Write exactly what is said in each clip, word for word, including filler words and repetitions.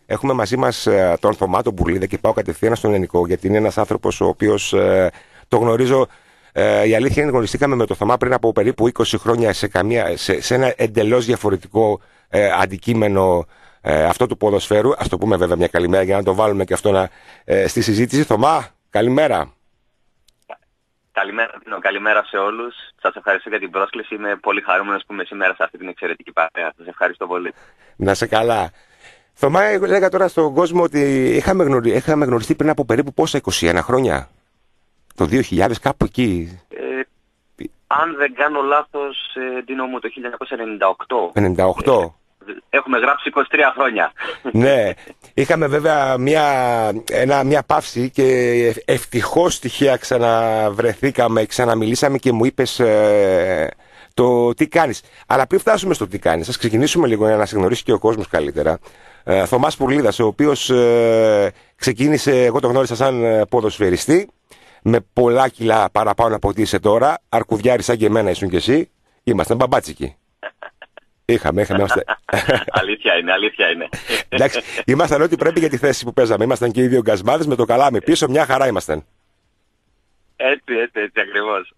Έχουμε μαζί μας ε, τον Θωμά τον Μπουρλίδα και πάω κατευθείαν στον ελληνικό, γιατί είναι ένας άνθρωπος ο οποίος ε, το γνωρίζω. Ε, η αλήθεια είναι γνωριστήκαμε με τον Θωμά πριν από περίπου είκοσι χρόνια σε, καμία, σε, σε ένα εντελώς διαφορετικό ε, αντικείμενο ε, αυτό του ποδοσφαίρου. Ας το πούμε βέβαια μια καλημέρα για να το βάλουμε και αυτό να, ε, στη συζήτηση. Θωμά, καλημέρα. Καλημέρα, καλημέρα σε όλους. Σας ευχαριστώ για την πρόσκληση. Είμαι πολύ χαρούμενος που είμαι σήμερα σε αυτή την εξαιρετική παρέα. Σας ευχαριστώ πολύ. Να σε καλά. Θωμά, έλεγα τώρα στον κόσμο ότι είχαμε, γνωρι... είχαμε γνωριστεί πριν από περίπου πόσα, είκοσι ένα χρόνια. Το δύο χιλιάδες, κάπου εκεί. Ε, αν δεν κάνω λάθος, ε, Ντίνο μου, το χίλια εννιακόσια ενενήντα οκτώ. ενενήντα οκτώ. Ε, έχουμε γράψει είκοσι τρία χρόνια. Ναι. Είχαμε βέβαια μια, ένα, μια παύση και ευτυχώς τυχαία ξαναβρεθήκαμε, ξαναμιλήσαμε και μου είπες ε, το τι κάνεις. Αλλά πριν φτάσουμε στο τι κάνεις, ας ξεκινήσουμε λίγο για να σε γνωρίσει και ο κόσμος καλύτερα. Ε, Θωμάς Μπουρλίδας, ο οποίος ε, ξεκίνησε, εγώ το γνώρισα σαν ποδοσφαιριστή, με πολλά κιλά παραπάνω από ό,τι είσαι τώρα. Αρκουδιάρη σαν και εμένα ήσουν και εσύ. Ήμασταν μπαμπάτσικοι. Είχαμε, είχαμε. Είμαστε... αλήθεια είναι, αλήθεια είναι. Εντάξει, ήμασταν ό,τι πρέπει για τη θέση που παίζαμε. Ήμασταν και οι δύο γκασμάδες με το καλάμι πίσω, μια χαρά ήμασταν. Έτσι, έτσι, έτσι ακριβώς.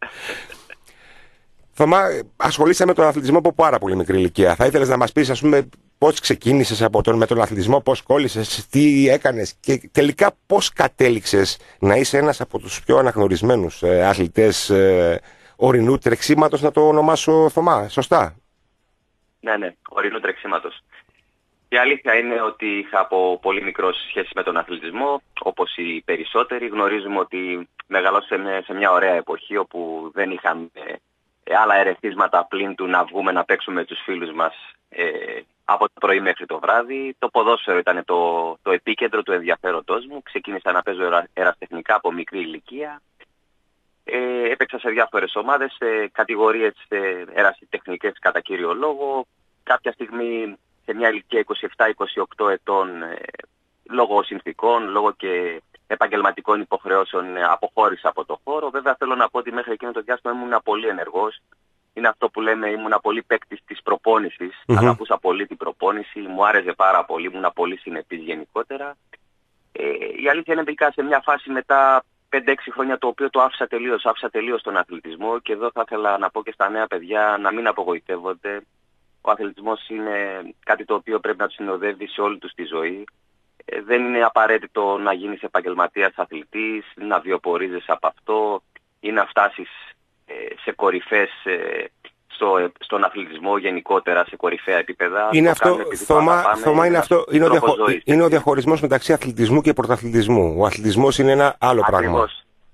Θωμά, ασχολείσαι με τον αθλητισμό από πάρα πολύ μικρή ηλικία. Θα ήθελες να μας πεις, ας πούμε, πώς ξεκίνησες από τον, με τον αθλητισμό, πώς κόλλησες, τι έκανες και τελικά πώς κατέληξες να είσαι ένας από τους πιο αναγνωρισμένους ε, αθλητές ε, ορεινού τρεξίματος, να το ονομάσω, Θωμά, σωστά? Ναι, ναι, ορεινού τρεξίματος. Η αλήθεια είναι ότι είχα από πολύ μικρό σχέση με τον αθλητισμό, όπως οι περισσότεροι. Γνωρίζουμε ότι μεγαλώσαμε σε μια ωραία εποχή όπου δεν είχαμε ε, άλλα ερεθίσματα πλην του να βγούμε να παίξουμε με τους φίλους μας ε, από το πρωί μέχρι το βράδυ. Το ποδόσφαιρο ήταν το, το επίκεντρο του ενδιαφέροντός μου. Ξεκίνησα να παίζω ερασιτεχνικά από μικρή ηλικία. Ε, έπαιξα σε διάφορες ομάδες, σε κατηγορίες ε, ερασιτεχνικές κατά κύριο λόγο. Κάποια στιγμή σε μια ηλικία είκοσι επτά είκοσι οκτώ ετών, ε, λόγω συνθηκών, λόγω και επαγγελματικών υποχρεώσεων, ε, αποχώρησα από το χώρο. Βέβαια θέλω να πω ότι μέχρι εκείνο το διάστημα ήμουν πολύ ενεργός. Είναι αυτό που λέμε, ήμουν πολύ παίκτης της προπόνησης. Mm-hmm. Αγαπούσα πολύ την προπόνηση, μου άρεσε πάρα πολύ, ήμουν πολύ συνεπής γενικότερα. Ε, η αλήθεια είναι μπήκα σε μια φάση μετά πέντε έξι χρόνια το οποίο το άφησα τελείως, άφησα τελείως τον αθλητισμό και εδώ θα ήθελα να πω και στα νέα παιδιά να μην απογοητεύονται. Ο αθλητισμός είναι κάτι το οποίο πρέπει να τους συνοδεύει σε όλη τους τη ζωή. Ε, δεν είναι απαραίτητο να γίνεις επαγγελματίας αθλητής, να βιοπορίζεσαι από αυτό ή να φτάσεις ε, σε κορυφές ε, στο, στον αθλητισμό γενικότερα, σε κορυφαία επίπεδα. Είναι το αυτό, Θωμά, Θωμά, είναι, αυτό, είναι, ο διαχω... είναι ο διαχωρισμός μεταξύ αθλητισμού και πρωταθλητισμού. Ο αθλητισμός είναι ένα άλλο Ακριβώς. πράγμα.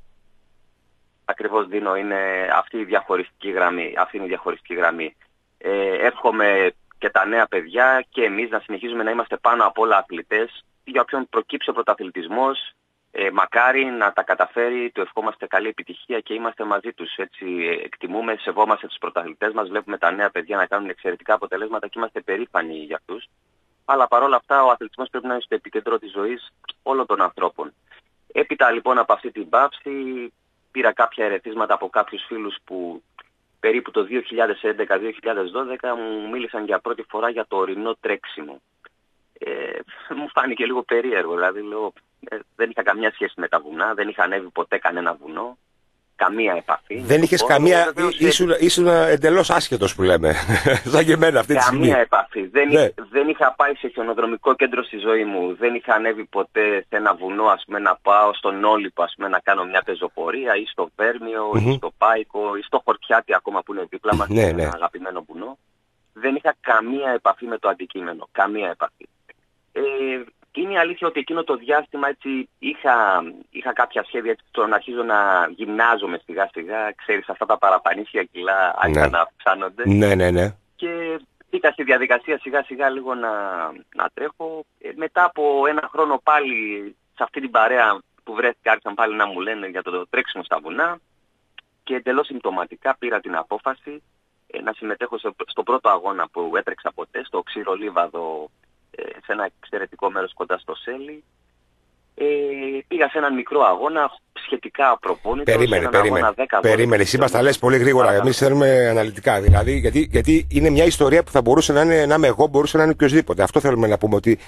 Ακριβώς, Δίνο, είναι αυτή η διαχωριστική γραμμή. Αυτή είναι η διαχωριστική γραμμή. Ε, εύχομαι και τα νέα παιδιά και εμείς να συνεχίζουμε να είμαστε πάνω απ' όλα αθλητές. Για όποιον προκύψει ο πρωταθλητισμός, ε, μακάρι να τα καταφέρει, του ευχόμαστε καλή επιτυχία και είμαστε μαζί τους. Έτσι εκτιμούμε, σεβόμαστε τους πρωταθλητές μας, βλέπουμε τα νέα παιδιά να κάνουν εξαιρετικά αποτελέσματα και είμαστε περήφανοι για αυτούς. Αλλά παρόλα αυτά ο αθλητισμός πρέπει να είναι στο επίκεντρο της ζωής όλων των ανθρώπων. Έπειτα λοιπόν από αυτή την πάυση πήρα κάποια ερεθίσματα από κάποιους φίλους που περίπου το δύο χιλιάδες έντεκα δύο χιλιάδες δώδεκα μου μίλησαν για πρώτη φορά για το ορεινό τρέξιμο. Ε, μου φάνηκε λίγο περίεργο, δηλαδή λέω, ε, δεν είχα καμία σχέση με τα βουνά, δεν είχα ανέβει ποτέ κανένα βουνό, καμία επαφή. Δεν είχες καμία, ήσουν, ήσουν εντελώς άσχετος που λέμε, σαν και εμένα αυτή τη στιγμή. Καμία επαφή, δεν, ναι. είχα, δεν είχα πάει σε χιονοδρομικό κέντρο στη ζωή μου, δεν είχα ανέβει ποτέ σε ένα βουνό, ας πούμε, να πάω στον Όλυμπο, ας πούμε, να κάνω μια πεζοπορία ή στο Βέρμιο mm-hmm. ή στο Πάικο ή στο Χορτιάτι ακόμα που είναι δίπλα μας, ναι, ναι. ένα αγαπημένο βουνό. Δεν είχα καμία επαφή με το αντικείμενο, καμία επαφή. Ε, είναι η αλήθεια ότι εκείνο το διάστημα έτσι είχα, είχα κάποια σχέδια έτσι, το να αρχίζω να γυμνάζομαι σιγά σιγά, ξέρεις αυτά τα παραπανήσια κιλά άρχισαν ναι. να αυξάνονται. Ναι, ναι, ναι. Και μπήκα στη διαδικασία σιγά σιγά λίγο να, να τρέχω. Ε, μετά από ένα χρόνο πάλι σε αυτή την παρέα που βρέθηκα άρχισαν πάλι να μου λένε για το, το τρέξιμο στα βουνά και εντελώς συμπτωματικά πήρα την απόφαση ε, να συμμετέχω στο, στο πρώτο αγώνα που έτρεξα ποτέ, στο Ξηρολίβαδο, σε ένα εξαιρετικό μέρος κοντά στο Σέλι. Ε, πήγα σε έναν μικρό αγώνα, σχετικά απροπόνητο. Περίμενε, περίμενε. Περίμενε, εσύ μας τα λες πολύ γρήγορα. Εμείς θέλουμε αναλυτικά. Δηλαδή, γιατί, γιατί είναι μια ιστορία που θα μπορούσε να είναι, να είμαι εγώ, μπορούσε να είναι οποιοδήποτε. Αυτό θέλουμε να πούμε, ότι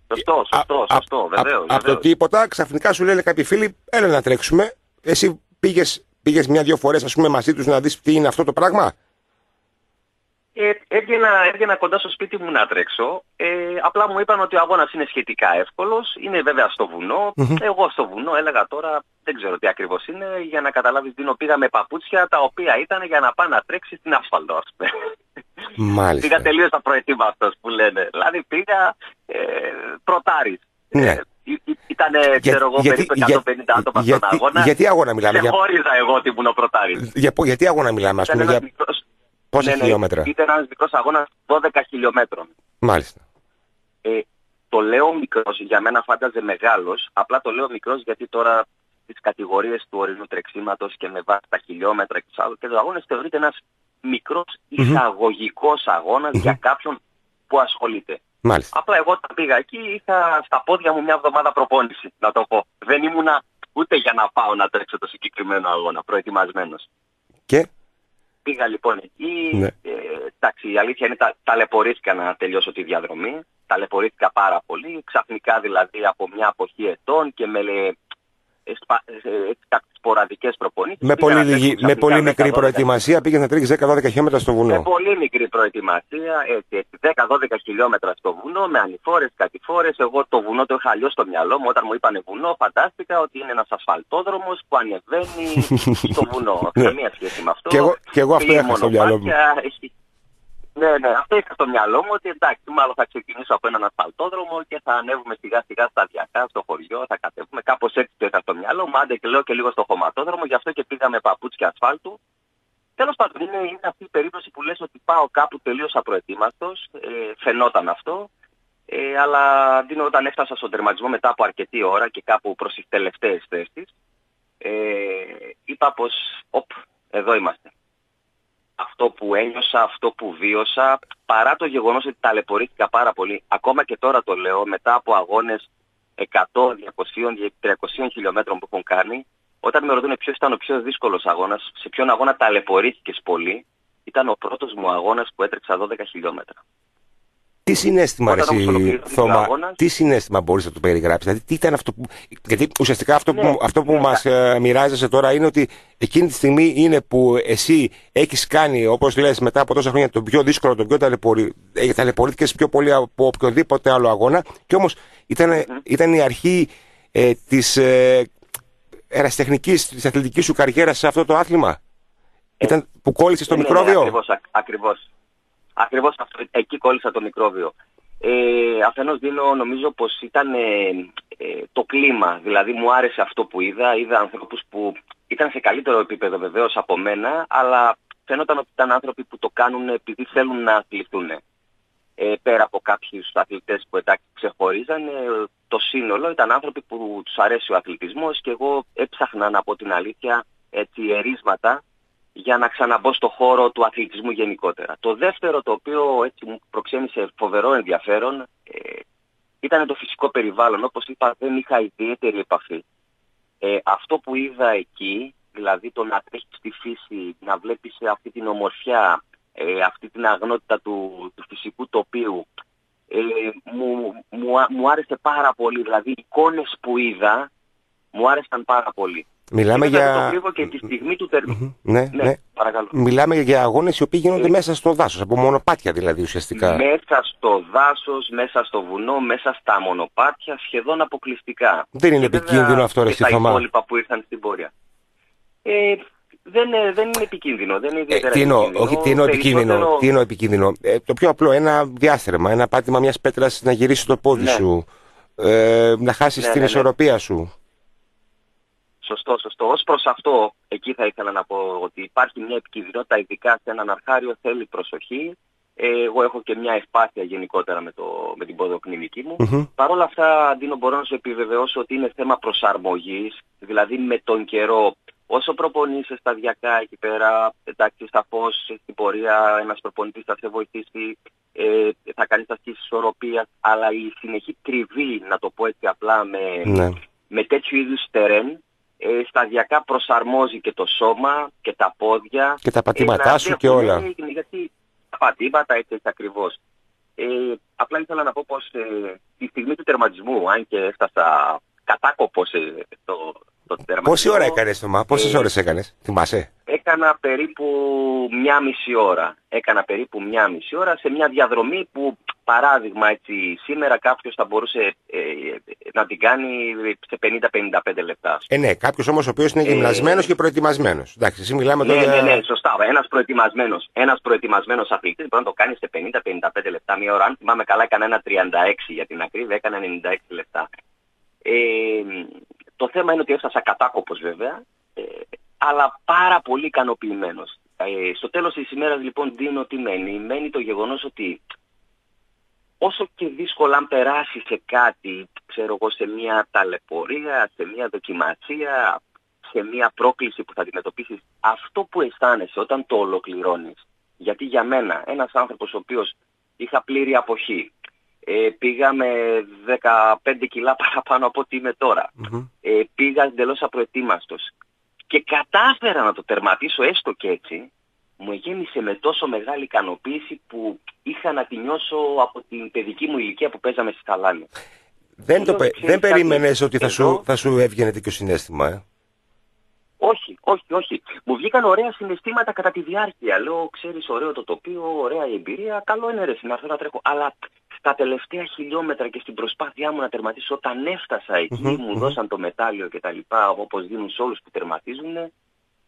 Σωστό, σωστό, σωστό, βεβαίως. Από το τίποτα, ξαφνικά σου λένε κάποιοι φίλοι, έλα να τρέξουμε. Εσύ πήγες, πήγες μια-δυο φορές, ας πούμε, μαζί τους να δεις τι είναι αυτό το πράγμα. Ε, έβγαινα, έβγαινα κοντά στο σπίτι μου να τρέξω. Ε, απλά μου είπαν ότι ο αγώνας είναι σχετικά εύκολος. Είναι βέβαια στο βουνό. Mm-hmm. Εγώ στο βουνό έλεγα τώρα, δεν ξέρω τι ακριβώς είναι. Για να καταλάβεις, Δίνο, πήγα με παπούτσια τα οποία ήταν για να πάω να τρέξει στην ασφαλτό, ας πούμε. Μάλιστα. Πήγα τελείως τα προετοίμαστος που λένε. Δηλαδή πήγα ε, πρωτάρης. Ναι. Ε, Ήτανε, ξέρω εγώ, περίπου εκατόν πενήντα για, άτομα για, στον αγώνα. Γιατί αγώνα μιλάμε? Και χώριζα εγώ ότι ήμουν ο πρωτάρης. Για, γιατί αγώνα μιλάμε, ας πούμε, για μικρός, πόσα ναι, χιλιόμετρα? Ναι, ήταν ένας μικρός αγώνας δώδεκα χιλιόμετρων. Μάλιστα. Ε, το λέω μικρός, για μένα φάνταζε μεγάλος, απλά το λέω μικρός γιατί τώρα στις κατηγορίες του ορεινού τρεξίματος και με βάση τα χιλιόμετρα και τους αγώνες θεωρείται ένας μικρός εισαγωγικός αγώνας mm-hmm. για κάποιον που ασχολείται. Μάλιστα. Απλά εγώ όταν πήγα εκεί είχα στα πόδια μου μια εβδομάδα προπόνηση, να το πω. Δεν ήμουνα ούτε για να πάω να τρέξω το συγκεκριμένο αγώνα, προετοιμασμένος. Και? Πήγα λοιπόν εκεί, ναι. ε, εντάξει, η αλήθεια είναι τα, ταλαιπωρήθηκα να τελειώσω τη διαδρομή, ταλαιπωρήθηκα πάρα πολύ, ξαφνικά δηλαδή από μια αποχή ετών και με σποραδικές προπονήσεις. Με πολύ, λίγη, με πολύ μικρή προετοιμασία πήγες να τρέξεις δέκα δώδεκα χιλιόμετρα στο βουνό. Με πολύ μικρή προετοιμασία, έτσι, έτσι δέκα δώδεκα χιλιόμετρα στο βουνό, με ανηφόρες, κατηφόρες. Εγώ το βουνό το είχα αλλιώς στο μυαλό μου. Όταν μου είπανε βουνό, φαντάστηκα ότι είναι ένας ασφαλτόδρομος που ανεβαίνει στο βουνό. Καμία σχέση με αυτό. Και εγώ, και εγώ αυτό είχα στο μυαλό μου. Έχει... Ναι, ναι, αυτό είχα στο μυαλό μου, ότι εντάξει, μάλλον θα ξεκινήσω από έναν ασφαλτόδρομο και θα ανέβουμε σιγά σιγά σταδιακά στο χωριό, θα κατέβουμε. Κάπως έτσι το είχα στο μυαλό μου, άντε και λέω και λίγο στο χωματόδρομο, γι' αυτό και πήγα με παπούτσια ασφάλτου. Τέλος πάντων, είναι, είναι αυτή η περίπτωση που λες ότι πάω κάπου τελείως απροετοίμαστος, ε, φαινόταν αυτό, ε, αλλά Ντίνο, όταν έφτασα στον τερματισμό μετά από αρκετή ώρα και κάπου προς τις τελευταίες θέσεις, ε, είπα πως, οπ, εδώ είμαστε. Αυτό που ένιωσα, αυτό που βίωσα, παρά το γεγονός ότι ταλαιπωρήθηκα πάρα πολύ, ακόμα και τώρα το λέω, μετά από αγώνες εκατό, διακόσια, τριακόσια χιλιόμετρων που έχουν κάνει, όταν με ρωτούν ποιος ήταν ο πιο δύσκολος αγώνας, σε ποιον αγώνα ταλαιπωρήθηκες πολύ, ήταν ο πρώτος μου αγώνας που έτρεξα δώδεκα χιλιόμετρα. Τι συναίσθημα, αρέσει, Θωμά, αγώνας, τι συναίσθημα μπορείς να το περιγράψεις? Δηλαδή, τι ήταν αυτό που... Γιατί ουσιαστικά αυτό, ναι, που, αυτό που ναι, μας ε, μοιράζεσαι τώρα είναι ότι εκείνη τη στιγμή είναι που εσύ έχεις κάνει, όπως λες, μετά από τόσα χρόνια το πιο δύσκολο, το πιο ταλαιπωρη... ε, ταλαιπωρήθηκες πιο πολύ από οποιοδήποτε άλλο αγώνα, και όμως ήταν, mm-hmm. ήταν η αρχή ε, της ε, ερασιτεχνικής, της αθλητικής σου καριέρας σε αυτό το άθλημα. Ε, ήταν που κόλλησες το ναι, μικρόβιο. Ναι, ακριβώς, α, ακριβώς. Ακριβώς αυτό, εκεί κόλλησα το μικρόβιο. Ε, αφενός Δίνω, νομίζω πως ήταν ε, ε, το κλίμα, δηλαδή μου άρεσε αυτό που είδα, είδα ανθρώπους που ήταν σε καλύτερο επίπεδο βεβαίως από μένα, αλλά φαίνονταν ότι ήταν άνθρωποι που το κάνουν επειδή θέλουν να αθληθούν. Ε, πέρα από κάποιους αθλητές που εντάξει ξεχωρίζαν, ε, το σύνολο ήταν άνθρωποι που τους αρέσει ο αθλητισμός και εγώ έψαχνα, να πω την αλήθεια, έτσι ερίσματα για να ξαναμπω στο χώρο του αθλητισμού γενικότερα. Το δεύτερο, το οποίο έτσι μου προξένησε φοβερό ενδιαφέρον, ε, ήταν το φυσικό περιβάλλον. Όπως είπα, δεν είχα ιδιαίτερη επαφή. Ε, αυτό που είδα εκεί, δηλαδή το να τρέχεις στη φύση, να βλέπεις αυτή την ομορφιά, ε, αυτή την αγνότητα του, του φυσικού τοπίου, ε, μου, μου, μου άρεσε πάρα πολύ. Δηλαδή οι εικόνες που είδα μου άρεσαν πάρα πολύ. Μιλάμε για... Το και τη στιγμή του τερματισμού. Ναι, ναι, ναι. Παρακαλώ. Μιλάμε για αγώνες οι οποίοι γίνονται ε... μέσα στο δάσος, από μονοπάτια δηλαδή ουσιαστικά. Μέσα στο δάσος, μέσα στο βουνό, μέσα στα μονοπάτια, σχεδόν αποκλειστικά. Δεν είναι και επικίνδυνο αυτό, ρε Θωμά? Και τα υπόλοιπα που ήρθαν στην πορεία. Ε, δεν, δεν είναι επικίνδυνο. Δεν είναι ιδιαίτερα ε, τι εννοώ, επικίνδυνο. όχι, τι εννοώ επικίνδυνο. Περισσότερο... Τι εννοώ επικίνδυνο. Ε, το πιο απλό, ένα διάστρεμα, ένα πάτημα μιας πέτρας να γυρίσει το πόδι ναι. σου, ε, να χάσεις ναι, την ναι, ισορροπία ναι. σου. Σωστό, σωστό. Ως προς αυτό, εκεί θα ήθελα να πω ότι υπάρχει μια επικίνδυνοτητα, ειδικά σε έναν αρχάριο, θέλει προσοχή. Ε, εγώ έχω και μια ευπάθεια γενικότερα με, το, με την ποδοκνημική μου. Mm-hmm. Παρ' όλα αυτά, Αντίνο, μπορώ να σου επιβεβαιώσω ότι είναι θέμα προσαρμογής, δηλαδή με τον καιρό. Όσο προπονείσαι σταδιακά εκεί πέρα, εντάξει, σαφώς στην πορεία ένας προπονητής θα σε βοηθήσει, ε, θα κάνεις ασκήσεις ισορροπίας, αλλά η συνεχή τριβή, να το πω έτσι απλά, με, mm-hmm. με τέτοιου είδους τερέν, Ε, σταδιακά προσαρμόζει και το σώμα και τα πόδια και τα πατήματά ε, σου και όλα. Γιατί τα πατήματα έτσι, έτσι ακριβώς. Ε, απλά ήθελα να πω πως ε, τη στιγμή του τερματισμού, αν και έφτασα κατάκοπος ε, το, το τερματισμό... Πόση ώρα έκανες, Θωμά, πόσες ε, ώρες έκανες, θυμάσαι? Έκανα περίπου μια μισή ώρα. Έκανα περίπου μια μισή ώρα σε μια διαδρομή που, παράδειγμα, έτσι, σήμερα κάποιος θα μπορούσε ε, να την κάνει σε πενήντα με πενήντα πέντε λεπτά. Ε, ναι, κάποιος όμως ο οποίος είναι γυμνασμένος ε... και προετοιμασμένος. Εντάξει, εσύ μιλάμε ναι, τώρα... Ναι, ναι, σωστά. Ένας προετοιμασμένος, ένας προετοιμασμένος αθλητής μπορεί να το κάνει σε πενήντα με πενήντα πέντε λεπτά, μια ώρα. Αν θυμάμαι καλά, έκανα ένα τριάντα έξι για την ακρίβεια, έκανα ενενήντα έξι λεπτά. Ε, το θέμα είναι ότι έφτασα κατάκοπος βέβαια, ε, αλλά πάρα πολύ ικανοποιημένος. Ε, στο τέλος της ημέρας λοιπόν δίνω τι μένει. Μένει το γεγονός ότι όσο και δύσκολα αν περάσει σε κάτι, ξέρω εγώ, σε μια ταλαιπωρία, σε μια δοκιμασία, σε μια πρόκληση που θα αντιμετωπίσεις, αυτό που αισθάνεσαι όταν το ολοκληρώνεις, γιατί για μένα ένας άνθρωπος ο οποίος είχα πλήρη αποχή, ε, πήγα με δεκαπέντε κιλά παραπάνω από ό,τι είμαι τώρα, mm-hmm. ε, πήγα εντελώς απροετοίμαστος και κατάφερα να το τερματίσω έστω και έτσι, μου γέμισε με τόσο μεγάλη ικανοποίηση που είχα να τη νιώσω από την παιδική μου ηλικία που παίζαμε στη Θαλάνη. Δεν, το, πε, δεν περίμενες ότι θα, εδώ, σου, θα σου έβγαινε τέτοιο συναίσθημα, ε? Όχι, όχι, όχι. Μου βγήκαν ωραία συναισθήματα κατά τη διάρκεια. Λέω, ξέρεις, ωραίο το τοπίο, ωραία η εμπειρία, καλό είναι ρε, να έρθω να τρέχω. Αλλά στα τελευταία χιλιόμετρα και στην προσπάθειά μου να τερματίσω, όταν έφτασα εκεί, mm-hmm, μου mm-hmm. δώσαν το μετάλλιο κτλ. Όπως δίνουν σε όλους που τερματίζουν. Ε,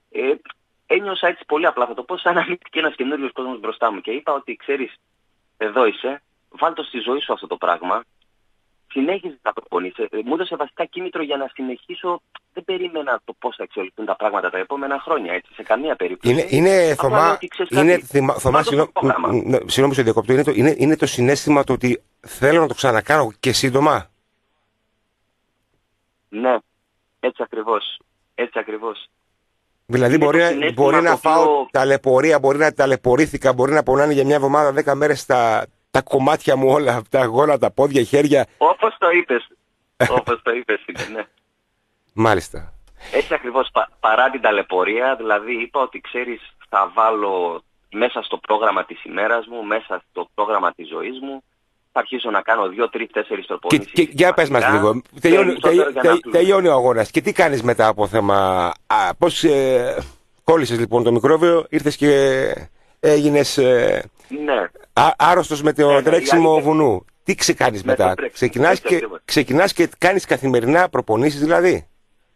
ένιωσα έτσι πολύ απλά, θα το πω, σαν να ανοίχθηκε ένας καινούριος κόσμος μπροστά μου. Και είπα ότι, ξέρεις, εδώ είσαι, βάλ' το στη ζωή σου αυτό το πράγμα. Συνέχιζε να προπονείσαι. Μου έδωσε βασικά κίνητρο για να συνεχίσω. Δεν περίμενα το πώς θα εξελιχθούν τα πράγματα τα επόμενα χρόνια, έτσι, σε καμία περίπτωση. Είναι, είναι Θωμά, είναι, Θωμά, συγγνώμη στο διακόπτω, είναι, είναι, είναι το συναίσθημα το ότι θέλω να το ξανακάνω και σύντομα. Ναι, έτσι ακριβώς, έτσι ακριβώς. Δηλαδή είναι μπορεί, μπορεί να φάω οποίο... ταλαιπωρία, μπορεί να ταλαιπωρήθηκα, μπορεί να πονάνε για μια εβδομάδα, δέκα μέρες τα, τα κομμάτια μου όλα, τα γόνα, τα πόδια, χέρια. Όπως το είπες, όπως το είπες, ναι. Μάλιστα. Έτσι ακριβώς, πα, παρά την ταλαιπωρία, δηλαδή είπα ότι ξέρεις, θα βάλω μέσα στο πρόγραμμα της ημέρας μου, μέσα στο πρόγραμμα της ζωής μου, θα αρχίσω να κάνω δύο, τρεις, τέσσερις τροπονήσεις. Και, και για πες μας λίγο, τελειώνει, τελει, τελει, τελειώνει ο αγώνας και τι κάνεις μετά από θέμα, α, πώς ε, κόλλησες λοιπόν το μικρόβιο, ήρθες και έγινες ε, ναι. α, άρρωστος με το ναι, τρέξιμο ναι, βουνού. Τι ξεκάνεις με μετά, ξεκινάς και, ξεκινάς και κάνεις καθημερινά προπονήσεις δηλαδή.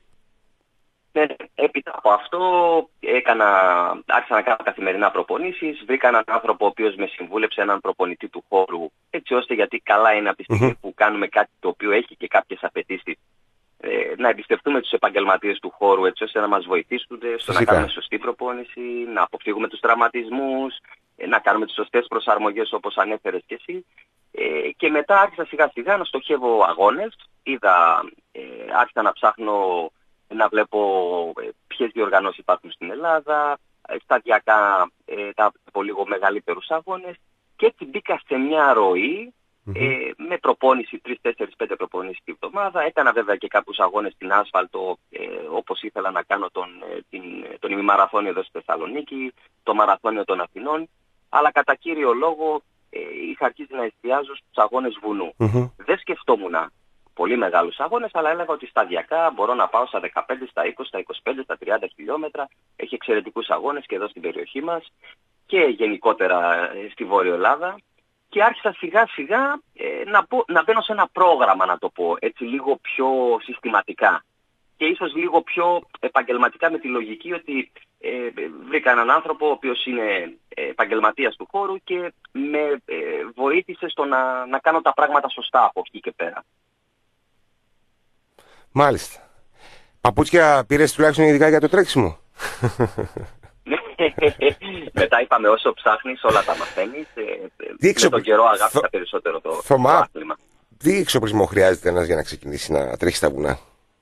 Ναι, έπειτα από αυτό έκανα, άρχισα να κάνω καθημερινά προπονήσεις, βρήκα έναν άνθρωπο ο οποίος με συμβούλεψε, έναν προπονητή του χώρου, έτσι ώστε, γιατί καλά είναι από τη στιγμή mm-hmm. που κάνουμε κάτι το οποίο έχει και κάποιες απαιτήσεις, ε, να εμπιστευτούμε τους επαγγελματίες του χώρου, έτσι ώστε να μας βοηθήσουν στο να κάνουμε σωστή προπόνηση, να αποφύγουμε τους τραυματισμούς, ε, να κάνουμε τις σωστές προσαρμογές όπως ανέφερες και εσύ. Ε, και μετά άρχισα σιγά σιγά να στοχεύω αγώνες, είδα, ε, άρχισα να ψάχνω να βλέπω ποιες διοργανώσεις υπάρχουν στην Ελλάδα, σταδιακά ε, τα από λίγο μεγαλύτερους αγώνες και έτσι μπήκα σε μια ροή mm-hmm. ε, με προπόνηση τρεις, τέσσερις, πέντε προπονήσεις την εβδομάδα. Έκανα βέβαια και κάποιους αγώνες στην άσφαλτο ε, όπως ήθελα να κάνω τον, ε, την, τον ημιμαραθώνιο εδώ στη Θεσσαλονίκη, το μαραθώνιο των Αθηνών, αλλά κατά κύριο λόγο ε, είχα αρχίσει να εστιάζω στους αγώνες βουνού. Mm-hmm. Δεν σκεφτόμουν πολύ μεγάλους αγώνες, αλλά έλεγα ότι σταδιακά μπορώ να πάω στα δεκαπέντε, στα είκοσι, στα είκοσι πέντε, στα τριάντα χιλιόμετρα. Έχει εξαιρετικούς αγώνες και εδώ στην περιοχή μας και γενικότερα στη Βόρεια Ελλάδα. Και άρχισα σιγά σιγά ε, να, πω, να μπαίνω σε ένα πρόγραμμα, να το πω, έτσι λίγο πιο συστηματικά. Και ίσως λίγο πιο επαγγελματικά, με τη λογική ότι ε, βρήκα έναν άνθρωπο ο οποίος είναι επαγγελματίας του χώρου και με ε, βοήθησε στο να, να κάνω τα πράγματα σωστά από εκεί και πέρα. Μάλιστα. Παπούτσια πήρες τουλάχιστον ειδικά για το τρέξιμο? Μετά είπαμε, όσο ψάχνεις όλα τα μαθαίνεις. Με εξοπλι... τον καιρό αγάπησα Θ... περισσότερο το, Θωμά, το άθλημα. Τι εξοπλισμό χρειάζεται ένας για να ξεκινήσει να τρέχει στα βουνά?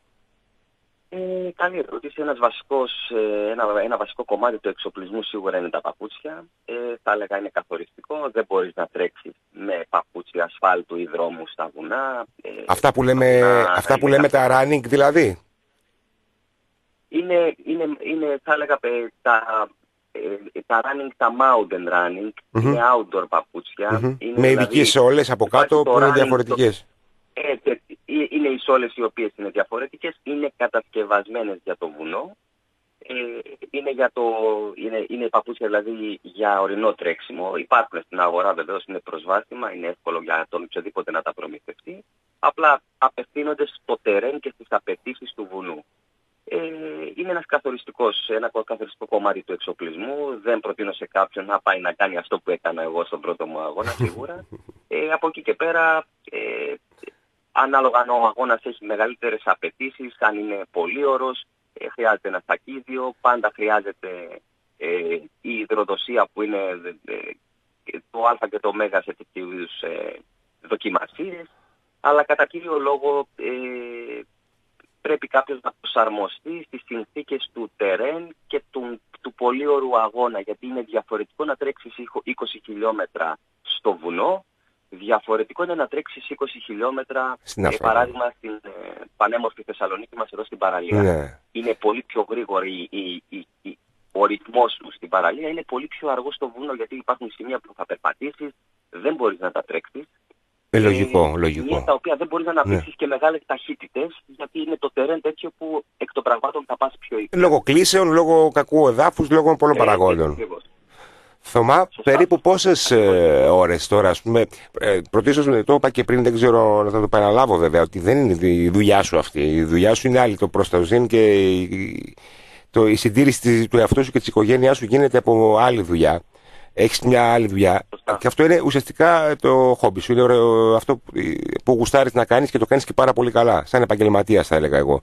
Ε, καλή ερώτηση. Ένας βασικός, ένα, ένα βασικό κομμάτι του εξοπλισμού σίγουρα είναι τα παπούτσια. Ε, θα έλεγα είναι καθοριστικό. Δεν μπορείς να τρέξεις με παπούτσια ασφάλτου ή δρόμου στα βουνά. Ε, αυτά που λέμε, βουνά, αυτά που λέμε τα running δηλαδή. Είναι, είναι, είναι θα έλεγα, τα, ε, τα running, τα mountain running, mm-hmm. είναι outdoor παπούτσια. Mm-hmm. Είναι, με δηλαδή, ειδικές σόλες από κάτω που είναι διαφορετικές. Το, ε, είναι οι σόλες οι οποίες είναι διαφορετικές, είναι κατασκευασμένες για το βουνό. Ε, είναι, για το, είναι, είναι παπούτσια δηλαδή για ορεινό τρέξιμο. Υπάρχουν στην αγορά βεβαίως, είναι προσβάσιμα, είναι εύκολο για τον οποιοδήποτε να τα προμηθευτεί. Απλά απευθύνονται στο τερέν και στις απαιτήσεις του βουνού. Ε, είναι ένας καθοριστικός, ένα καθοριστικό κομμάτι του εξοπλισμού. Δεν προτείνω σε κάποιον να πάει να κάνει αυτό που έκανα εγώ στον πρώτο μου αγώνα, σίγουρα. Ε, από εκεί και πέρα, ε, ανάλογα αν ο αγώνας έχει μεγαλύτερες απαιτήσεις, αν είναι πολύ ώρος, ε, χρειάζεται ένα σακίδιο, πάντα χρειάζεται ε, η υδροδοσία που είναι ε, το α και το ω σε τέτοιου είδους ε, δοκιμασίες. Αλλά κατά κύριο λόγο ε, πρέπει κάποιος να προσαρμοστεί στις συνθήκες του τερέν και του, του πολύωρου αγώνα, γιατί είναι διαφορετικό να τρέξεις είκοσι χιλιόμετρα στο βουνό, διαφορετικό είναι να τρέξεις είκοσι χιλιόμετρα, ε, παράδειγμα στην ε, πανέμορφη Θεσσαλονίκη μας εδώ στην παραλία. Ναι. Είναι πολύ πιο γρήγορη η, η, η, η, ο ρυθμός του στην παραλία, είναι πολύ πιο αργό στο βουνό, γιατί υπάρχουν σημεία που θα περπατήσεις, δεν μπορείς να τα τρέξεις. Ε, λογικό, λογικό. Σημεία τα οποία δεν μπορείς να αναπτύξεις ναι. και μεγάλες ταχύτητες, γιατί είναι το τερέν τέτοιο που εκ των πραγμάτων θα πας πιο ύπνο. Λόγω κλίσεων, λόγω κακού εδάφους, λόγω πολλών ε, παραγόντων. Θωμά, σωστά. Περίπου πόσες ε, ώρες τώρα, ας πούμε, ε, πρωτίστως το είπα και πριν, δεν ξέρω να θα το παραλάβω βέβαια, ότι δεν είναι η δουλειά σου αυτή. Η δουλειά σου είναι άλλη, το προσταζήν και η, το, η συντήρηση του εαυτού σου και της οικογένειάς σου γίνεται από άλλη δουλειά. Έχεις μια άλλη δουλειά. Σωστά. Και αυτό είναι ουσιαστικά το χόμπι σου. Είναι ωραίο, αυτό που γουστάρεις να κάνεις και το κάνεις και πάρα πολύ καλά. Σαν επαγγελματίας θα έλεγα εγώ.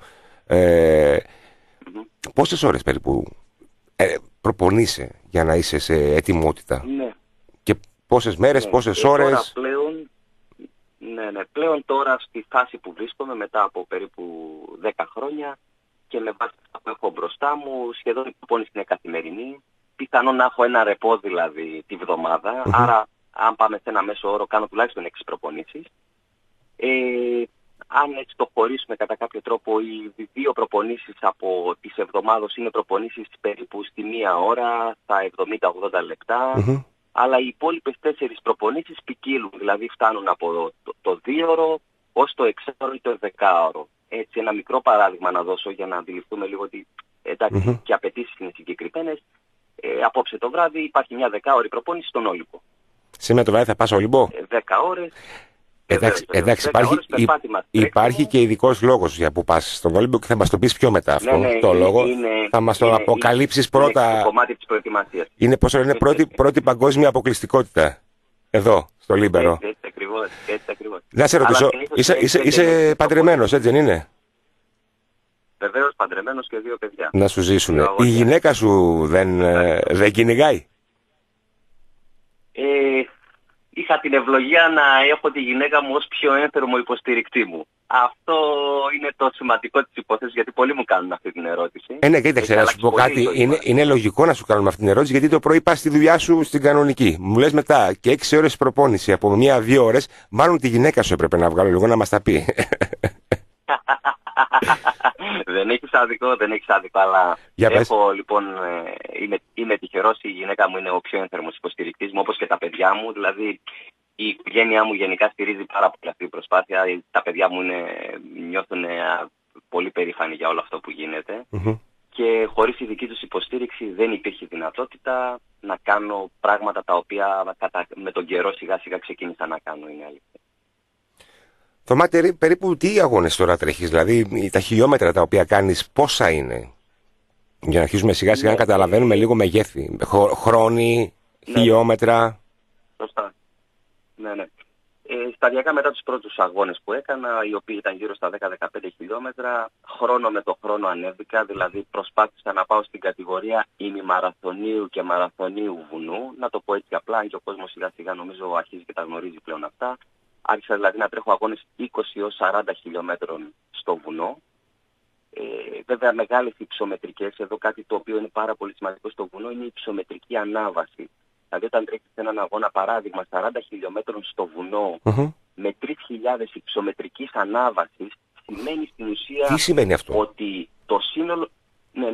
Ε, mm-hmm. Πόσες ώρες περίπου ε, προπονείσαι για να είσαι σε ετοιμότητα? Ναι. Και πόσες μέρες, ναι. πόσες και ώρες? Τώρα πλέον, ναι, ναι, πλέον τώρα στη φάση που βρίσκομαι μετά από περίπου δέκα χρόνια και με βάση αυτά που έχω μπροστά μου, σχεδόν η προπόνηση είναι καθημερινή. Πιθανόν να έχω ένα ρεπό δηλαδή τη βδομάδα, mm-hmm. άρα αν πάμε σε ένα μέσο όρο κάνω τουλάχιστον έξι προπονήσεις. Ε, αν έτσι το χωρίσουμε κατά κάποιο τρόπο, οι δύο προπονήσεις από τις εβδομάδες είναι προπονήσεις περίπου στη μία ώρα, στα εβδομήντα με ογδόντα λεπτά, mm-hmm. αλλά οι υπόλοιπες τέσσερις προπονήσεις ποικίλουν, δηλαδή φτάνουν από το, το, το δίωρο ως το εξάωρο ή το δεκάωρο. Έτσι ένα μικρό παράδειγμα να δώσω για να αντιληφθούμε λίγο ότι εντάξει mm-hmm. και απαιτήσεις είναι συγκεκριμένες. Ε, απόψε το βράδυ υπάρχει μια δεκάωρη προπόνηση στον Όλυμπο. Σήμερα το βράδυ θα πας Όλυμπο? Ε, δέκα ώρες. Εντάξει, εντάξει υπάρχει, υπάρχει και ειδικός λόγος για που πας στον Όλυμπο και θα μας το πεις πιο μετά αυτό. Ναι, ναι, το είναι, λόγο. Είναι, θα μας το είναι, αποκαλύψεις είναι, πρώτα. Είναι κομμάτι της προετοιμασίας. Είναι, πόσο, είναι πρώτη, πρώτη παγκόσμια αποκλειστικότητα. Εδώ, στο Λίμπερο. Έτσι, έτσι ακριβώς. Έτσι ακριβώς. Να σε ρωτήσω, είσαι, είσαι, είσαι παντρεμένος, έτσι δεν είναι? Βεβαίως παντρεμένος και δύο παιδιά. Να σου ζήσουνε. Η γυναίκα σου δεν, δεν κυνηγάει? Ε, είχα την ευλογία να έχω τη γυναίκα μου ως πιο ένθερμο υποστηρικτή μου. Αυτό είναι το σημαντικό της υπόθεσης, γιατί πολλοί μου κάνουν αυτή την ερώτηση. Ε, ναι, κοίταξε, να σου πω κάτι. Είναι, είναι λογικό να σου κάνουμε αυτή την ερώτηση, γιατί το πρωί πας στη δουλειά σου στην κανονική. Μου λες μετά και έξι ώρες προπόνηση από μία-δύο ώρες, μάλλον τη γυναίκα σου έπρεπε να βγάλω λίγο να μας τα πει. Δεν έχεις άδικο, δεν έχεις άδικο, αλλά για έχω λοιπόν, είμαι, είμαι τυχερός, η γυναίκα μου είναι ο πιο ένθερμος υποστηρικτής μου, όπως και τα παιδιά μου, δηλαδή η οικογένειά μου γενικά στηρίζει πάρα πολύ αυτή την προσπάθεια, τα παιδιά μου είναι, νιώθουν πολύ περήφανοι για όλο αυτό που γίνεται mm-hmm. και χωρίς η δική τους υποστήριξη δεν υπήρχε δυνατότητα να κάνω πράγματα τα οποία με τον καιρό σιγά σιγά ξεκίνησα να κάνω, είναι αλήθεια. Θωμά, περίπου τι αγώνες τώρα τρέχεις, δηλαδή τα χιλιόμετρα τα οποία κάνεις πόσα είναι? Για να αρχίσουμε σιγά σιγά ναι, να καταλαβαίνουμε ναι. λίγο μεγέθη, χρόνοι, ναι. χιλιόμετρα. Σωστά. Ναι, ναι. Ε, σταδιακά μετά τους πρώτους αγώνες που έκανα, οι οποίοι ήταν γύρω στα δέκα με δεκαπέντε χιλιόμετρα, χρόνο με το χρόνο ανέβηκα, δηλαδή προσπάθησα να πάω στην κατηγορία ημιμαραθωνίου και μαραθωνίου βουνού, να το πω έτσι απλά, και ο κόσμος σιγά σιγά νομίζω αρχίζει και τα γνωρίζει πλέον αυτά. Άρχισα δηλαδή να τρέχω αγώνες είκοσι έως σαράντα χιλιόμετρων στο βουνό. Ε, βέβαια μεγάλες υψομετρικές, εδώ κάτι το οποίο είναι πάρα πολύ σημαντικό στο βουνό είναι η υψομετρική ανάβαση. Δηλαδή όταν τρέχεις έναν αγώνα παράδειγμα σαράντα χιλιόμετρων στο βουνό mm-hmm. με τρεις χιλιάδες υψομετρικής ανάβασης, σημαίνει στην ουσία τι σημαίνει αυτό? ότι το σύνολο, ναι, ναι, το σύνολο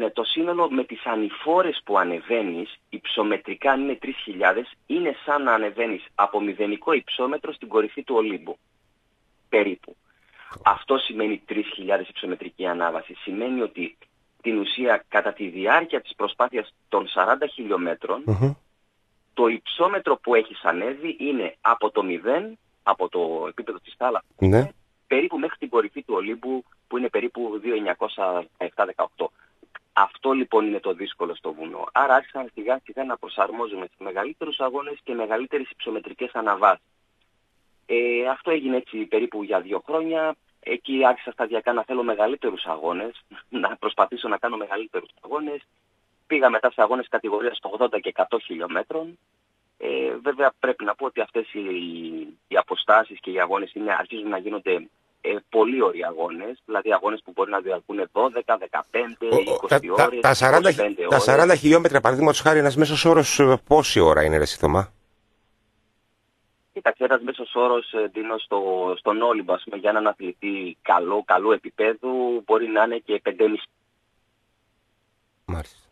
σύνολο με τις ανηφόρες που ανεβαίνεις, υψομετρικά αν είναι τρεις χιλιάδες, είναι σαν να ανεβαίνεις από μηδενικό υψόμετρο στην κορυφή του Ολύμπου. Περίπου. Αυτό σημαίνει τρεις χιλιάδες υψομετρική ανάβαση. Σημαίνει ότι την ουσία κατά τη διάρκεια της προσπάθειας των σαράντα χιλιόμετρων, mm-hmm. το υψόμετρο που έχεις ανέβει είναι από το μηδέν, από το επίπεδο της θάλασσας, mm-hmm. περίπου μέχρι την κορυφή του Ολύμπου που είναι περίπου δύο χιλιάδες εννιακόσια επτά δεκαοκτώ. Αυτό λοιπόν είναι το δύσκολο στο βουνό. Άρα άρχισαν σιγά σιγά να προσαρμόζουμε σε μεγαλύτερους αγώνες και μεγαλύτερες υψομετρικές αναβάσεις. Ε, αυτό έγινε έτσι περίπου για δύο χρόνια. Εκεί άρχισα σταδιακά να θέλω μεγαλύτερους αγώνες, να προσπαθήσω να κάνω μεγαλύτερους αγώνες. Πήγα μετά σε αγώνες κατηγορίας ογδόντα και εκατό χιλιόμετρων. Ε, βέβαια πρέπει να πω ότι αυτές οι, οι αποστάσεις και οι αγώνες είναι, αρχίζουν να γίνονται ε, πολύ ωροί αγώνες, δηλαδή αγώνες που μπορεί να διαρκούν δώδεκα, δεκαπέντε, είκοσι τα, ώρες, τα, σαράντα, είκοσι πέντε τα σαράντα χιλιόμετρα, παραδείγματος χάρη, ένας μέσος όρος πόση ώρα είναι, ρε Θωμά? Κοίταξε, ένας μέσος όρος Ντίνο, στο, στον Όλυμπο, ας πούμε, για έναν αθλητή καλό, καλού επίπεδου μπορεί να είναι και πέντε και μισό. Μάλιστα.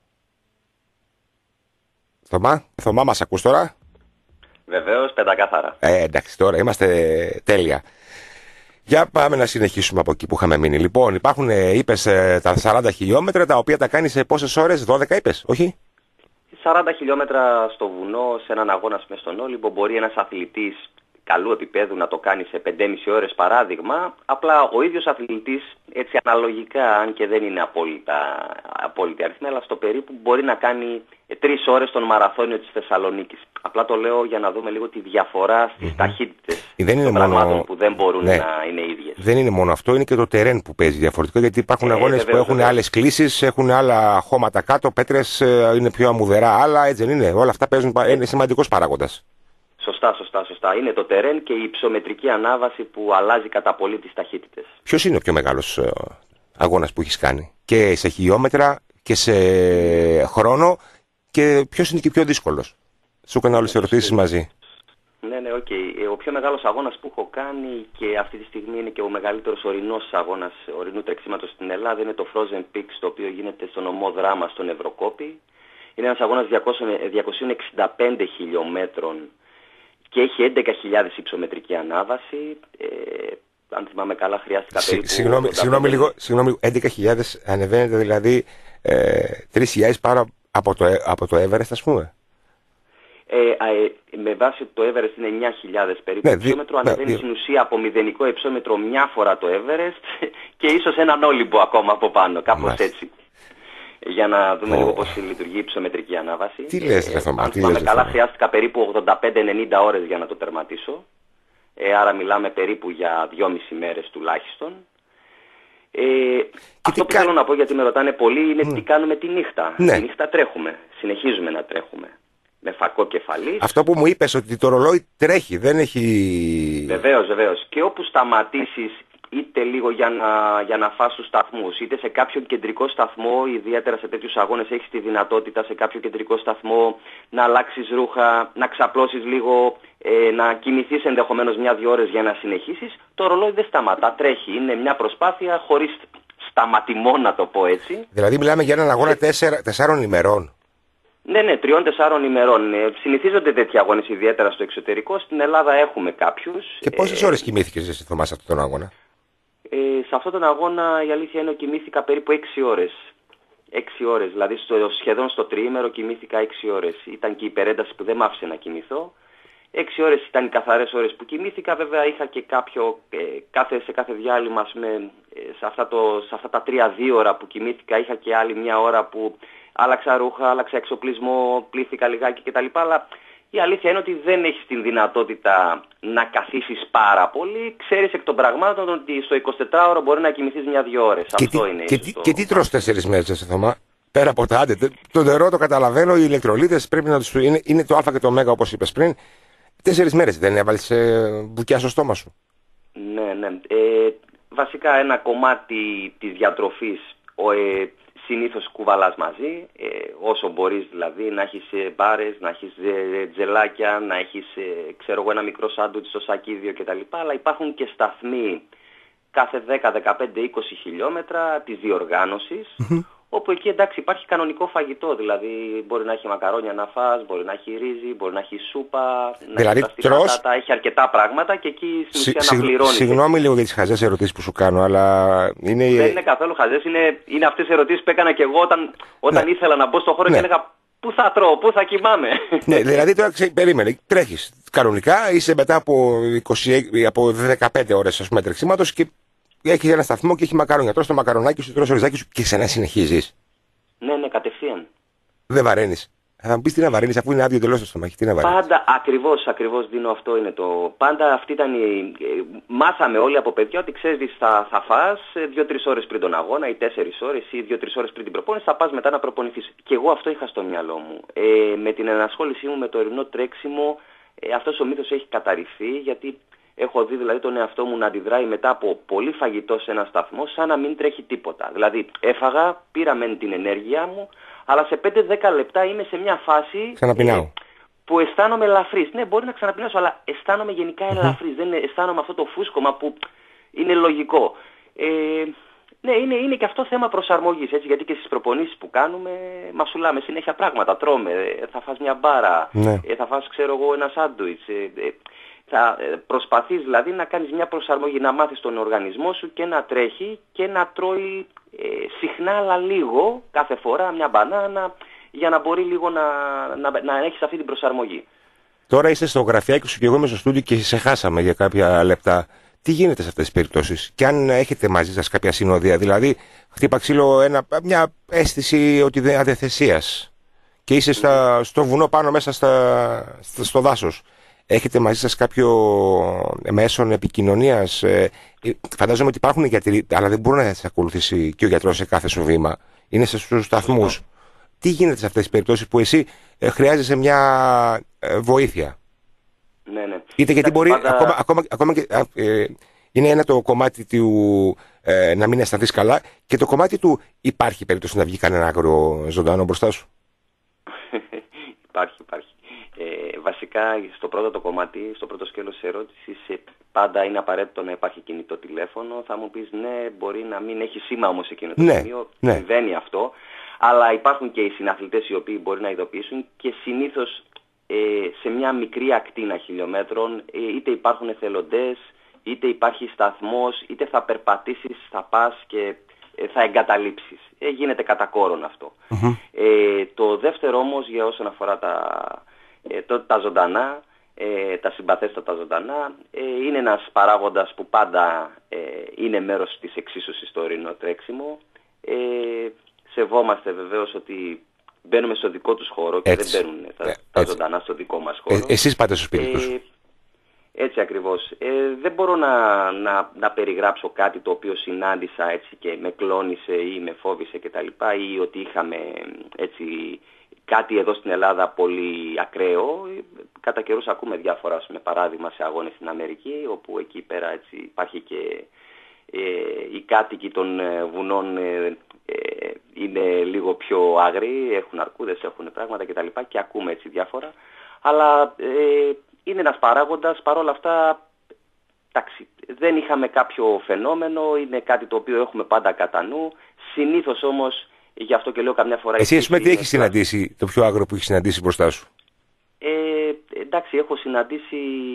Θωμά, Θωμά, μας ακούς τώρα? Βεβαίως, πεντακάθαρα. Ε, εντάξει, τώρα είμαστε τέλεια. Για πάμε να συνεχίσουμε από εκεί που είχαμε μείνει. Λοιπόν, υπάρχουν, είπες, τα σαράντα χιλιόμετρα, τα οποία τα κάνεις σε πόσες ώρες? δώδεκα είπες, όχι? σαράντα χιλιόμετρα στο βουνό, σε έναν αγώνα μέσα στον Όλυμπο, μπορεί ένας αθλητής καλού επίπεδου να το κάνει σε πέντε και μισή ώρες παράδειγμα. Απλά ο ίδιος αθλητής, έτσι αναλογικά, αν και δεν είναι απόλυτα, απόλυτη αριθμή, αλλά στο περίπου μπορεί να κάνει τρεις ώρες τον μαραθώνιο της Θεσσαλονίκης. Απλά το λέω για να δούμε λίγο τη διαφορά στις mm-hmm. ταχύτητες των μόνο... πραγμάτων που δεν μπορούν ναι. να είναι ίδιες. Δεν είναι μόνο αυτό, είναι και το τερέν που παίζει διαφορετικό, γιατί υπάρχουν ε, αγώνες βεβαίως, που έχουν άλλες κλίσεις, έχουν άλλα χώματα κάτω, πέτρες είναι πιο αμμουδερά, άλλα, έτσι δεν είναι? Όλα αυτά παίζουν, είναι σημαντικός παράγοντας. Σωστά, σωστά, σωστά. Είναι το τερέν και η υψομετρική ανάβαση που αλλάζει κατά πολύ τις ταχύτητες. Ποιος είναι ο πιο μεγάλος ε, αγώνας που έχεις κάνει? Και σε χιλιόμετρα και σε χρόνο, και ποιος είναι και πιο δύσκολος? Σου έκανα όλες τις ερωτήσεις μαζί. Ναι, ναι, οκ. Okay. Ο πιο μεγάλος αγώνας που έχω κάνει και αυτή τη στιγμή είναι και ο μεγαλύτερος ορεινός αγώνας ορεινού τρεξίματος στην Ελλάδα είναι το Frozen Peaks, το οποίο γίνεται στο νομό Δράμα στον Ευρωκόπη. Είναι ένας αγώνας διακόσια εξήντα πέντε χιλιόμετρων και έχει έντεκα χιλιάδες υψομετρική ανάβαση. Ε, αν θυμάμαι καλά, χρειάστηκα περίπου... Συγγνώμη, συγγνώμη λίγο, συγγνώμη, έντεκα χιλιάδες ανεβαίνετε δηλαδή ε, τρεις χιλιάδες πάνω από το, από το Everest, ας πούμε. Ε, ε, με βάση το Everest είναι εννιά χιλιάδες περίπου ναι, υψόμετρο, ναι, ανεβαίνει ναι. στην ουσία από μηδενικό υψόμετρο μια φορά το Everest και ίσως έναν Όλυμπο ακόμα από πάνω, κάπως Μάλιστα. έτσι. Για να δούμε oh. λίγο πώς λειτουργεί η υψομετρική ανάβαση. Τι λες, ρε Θωμά, αν θυμάμαι καλά, χρειάστηκα περίπου ογδόντα πέντε με ενενήντα ώρες για να το τερματίσω. Ε, άρα μιλάμε περίπου για δυόμιση μέρες τουλάχιστον. Ε, αυτό που κα... θέλω να πω, γιατί με ρωτάνε πολύ, είναι mm. τι κάνουμε τη νύχτα. Ναι. Τη νύχτα τρέχουμε, συνεχίζουμε να τρέχουμε. Με φακό κεφαλής. Αυτό που μου είπες, ότι το ρολόι τρέχει, δεν έχει... Βεβαίως, βεβαίως. Και όπου σταματήσεις, είτε λίγο για να, για να φας τους σταθμούς, είτε σε κάποιο κεντρικό σταθμό, ιδιαίτερα σε τέτοιους αγώνες έχεις τη δυνατότητα σε κάποιο κεντρικό σταθμό να αλλάξεις ρούχα, να ξαπλώσεις λίγο, ε, να κοιμηθείς ενδεχομένως μια-δυο ώρες για να συνεχίσεις. Το ρολόι δεν σταματά, τρέχει. Είναι μια προσπάθεια χωρίς σταματημό, να το πω έτσι. Δηλαδή μιλάμε για έναν αγώνα τέσσερα, τεσσάρων ημερών. Ναι, ναι, τριών-τεσσάρων ημερών. Ε, συνηθίζονται τέτοιοι αγώνες ιδιαίτερα στο εξωτερικό. Στην Ελλάδα έχουμε κάποιους. Και πόσες ε, ώρες κοιμήθηκες εσύ, Θωμά, σε αυτόν τον αγώνα? Ε, σε αυτόν τον αγώνα η αλήθεια είναι ότι κοιμήθηκα περίπου έξι ώρες. έξι ώρες, δηλαδή στο, σχεδόν στο τριήμερο κοιμήθηκα έξι ώρες. Ήταν και η υπερένταση που δεν μ' άφησε να κοιμηθώ. έξι ώρες ήταν οι καθαρές ώρες που κοιμήθηκα. Βέβαια είχα και κάποιο, ε, κάθε, σε κάθε διάλειμμα, με, ε, σε, αυτά το, σε αυτά τα τρία-δύο ώρα που κοιμήθηκα, είχα και άλλη μια ώρα που άλλαξα ρούχα, άλλαξα εξοπλισμό, πλήθηκα λιγάκι κτλ. Αλλά η αλήθεια είναι ότι δεν έχεις την δυνατότητα να καθίσεις πάρα πολύ. Ξέρεις εκ των πραγμάτων ότι στο εικοσιτετράωρο μπορεί να κοιμηθείς μια-δυο ώρες. Και Αυτό τι, είναι. Και, το... και τι τρως τέσσερις μέρες, σε Θωμά? Πέρα από τα άντε. Το νερό το καταλαβαίνω, οι ηλεκτρολίτες πρέπει να τους... Είναι, είναι το α και το ω, όπως είπες πριν. Τέσσερις μέρες δεν έβαλες ε, μπουκιά στο στόμα σου? Ναι, ναι. Ε, βασικά ένα κομμάτι της διατροφής, ο, ε, συνήθως κουβαλάς μαζί, ε, όσο μπορείς δηλαδή, να έχεις ε, μπάρες, να έχεις ε, τζελάκια, να έχεις ε, ξέρω εγώ, ένα μικρό σάντουιτς στο σακίδιο κτλ. Αλλά υπάρχουν και σταθμοί κάθε δέκα, δεκαπέντε, είκοσι χιλιόμετρα της διοργάνωσης, mm-hmm. όπου εκεί εντάξει υπάρχει κανονικό φαγητό, δηλαδή μπορεί να έχει μακαρόνια να φας, μπορεί να έχει ρύζι, μπορεί να έχει σούπα, δηλαδή, να έχει τρως... πατάτα, έχει αρκετά πράγματα και εκεί στην ουσία να πληρώνεις. Συγγνώμη λίγο για τις χαζές ερωτήσεις που σου κάνω, αλλά είναι... Δεν είναι καθόλου χαζές, είναι, είναι αυτές οι ερωτήσεις που έκανα και εγώ όταν, όταν ναι. ήθελα να μπω στον χώρο ναι. και έλεγα πού θα τρώω, πού θα κοιμάμαι. Ναι, δηλαδή τώρα ξέ, περίμενε, τρέχεις κανονικά, είσαι μετά από, είκοσι, από δεκαπέντε ώρες ας πούμε τρεξίματος και έχεις ένα σταθμό και έχει μακαρόνια. Τρως το μακαρονάκι σου, τρως το ριζάκι σου και σε να συνεχίζεις. Ναι, ναι, κατευθείαν. Δεν βαραίνεις. Θα μου πεις τι να βαραίνεις αφού είναι άδειο τελώς το στομάχι. Τι να βαραίνεις. Πάντα, ακριβώς, ακριβώς Δίνω αυτό είναι το... Πάντα αυτή ήταν η... Μάθαμε όλοι από παιδιά ότι ξέρεις θα, θα φας δύο-τρεις ώρες πριν τον αγώνα ή τέσσερις ώρες ή δύο-τρεις ώρες πριν την προπόνηση, θα πας μετά να προπονηθείς. Και εγώ αυτό είχα στο μυαλό μου. Ε, με την ενασχόλησή μου με το ορεινό τρέξιμο, ε, αυτός ο μύθος έχει καταρριφθεί γιατί... Έχω δει δηλαδή τον εαυτό μου να αντιδράει μετά από πολύ φαγητό σε ένα σταθμό σαν να μην τρέχει τίποτα. Δηλαδή έφαγα, πήρα μεν την ενέργειά μου, αλλά σε πέντε δέκα λεπτά είμαι σε μια φάση ε, που αισθάνομαι ελαφρύς. Ναι, μπορεί να ξαναπεινάσω, αλλά αισθάνομαι γενικά ελαφρύς. Δεν αισθάνομαι αυτό το φούσκωμα που είναι λογικό. Ε, ναι, είναι, είναι και αυτό θέμα προσαρμογής, έτσι, γιατί και στις προπονήσεις που κάνουμε μασουλάμε συνέχεια πράγματα. Τρώμε, θα φας μια μπάρα, ναι. ε, θα φας ξέρω εγώ ένα σάντουιτς. Ε, ε, Θα προσπαθείς δηλαδή να κάνεις μια προσαρμογή, να μάθεις τον οργανισμό σου και να τρέχει και να τρώει ε, συχνά αλλά λίγο κάθε φορά μια μπανάνα για να μπορεί λίγο να, να, να έχεις αυτή την προσαρμογή. Τώρα είσαι στο γραφιάκι σου και εγώ είμαι στο στούντιο και σε χάσαμε για κάποια λεπτά. Τι γίνεται σε αυτές τις περιπτώσεις και αν έχετε μαζί σας κάποια συνοδεία, δηλαδή χτύπα ξύλο ένα, μια αίσθηση ότι αδεθεσίας και είσαι στα, στο βουνό πάνω μέσα στα, στα, στο δάσος. Έχετε μαζί σας κάποιο μέσον επικοινωνίας. Ε, φαντάζομαι ότι υπάρχουν γιατροί, αλλά δεν μπορεί να σε ακολουθήσει και ο γιατρός σε κάθε σου βήμα. Είναι στους σταθμούς. Τι γίνεται σε αυτές τις περιπτώσεις που εσύ ε, χρειάζεσαι μια ε, βοήθεια. Ναι, ναι. Είτε γιατί μπορεί, πάντα... ακόμα, ακόμα, ακόμα και, ε, είναι ένα το κομμάτι του ε, να μην αισθανθείς καλά και το κομμάτι του υπάρχει περίπτωση να βγει κανένα άγρο ζωντανό μπροστά σου. Υπάρχει, υπάρχει. Ε, βασικά στο πρώτο το κομμάτι, στο πρώτο σκέλος της ερώτησης, ε, πάντα είναι απαραίτητο να υπάρχει κινητό τηλέφωνο. Θα μου πεις ναι, μπορεί να μην έχει σήμα όμως εκείνο το ναι, σημείο, ναι. συμβαίνει αυτό. Αλλά υπάρχουν και οι συναθλητές οι οποίοι μπορεί να ειδοποιήσουν και συνήθως ε, σε μια μικρή ακτίνα χιλιόμετρων ε, είτε υπάρχουν εθελοντές, είτε υπάρχει σταθμός, είτε θα περπατήσεις, θα πας και ε, θα εγκαταλείψεις. Ε, γίνεται κατά κόρον αυτό. Mm-hmm. Ε, το δεύτερο όμως για όσον αφορά τα... Ε, τότε τα ζωντανά, ε, τα συμπαθέστατα ζωντανά, ε, είναι ένας παράγοντας που πάντα ε, είναι μέρος της εξίσωσης στο ορεινό τρέξιμο. Ε, σεβόμαστε βεβαίως ότι μπαίνουμε στο δικό τους χώρο και έτσι. Δεν μπαίνουν τα, τα ζωντανά στο δικό μας χώρο. Ε, εσείς πάτε στο σπίτι ε, τους. Έτσι ακριβώς. Ε, δεν μπορώ να, να, να περιγράψω κάτι το οποίο συνάντησα έτσι και με κλώνησε ή με φόβησε κτλ. Ή ότι είχαμε έτσι... Κάτι εδώ στην Ελλάδα πολύ ακραίο, κατά καιρούς ακούμε διάφορα, με παράδειγμα σε αγώνες στην Αμερική, όπου εκεί πέρα έτσι υπάρχει και ε, οι κάτοικοι των βουνών ε, ε, είναι λίγο πιο άγριοι, έχουν αρκούδες, έχουν πράγματα κτλ. Και ακούμε έτσι διάφορα. Αλλά ε, είναι ένας παράγοντας, παρόλα αυτά, εντάξει, δεν είχαμε κάποιο φαινόμενο, είναι κάτι το οποίο έχουμε πάντα κατά νου, συνήθως όμως. Γι' αυτό και λέω καμιά φορά... Εσύ ας πούμε τι έχεις συναντήσει, το πιο άγρο που έχεις συναντήσει μπροστά σου? Ε, εντάξει, έχω συναντήσει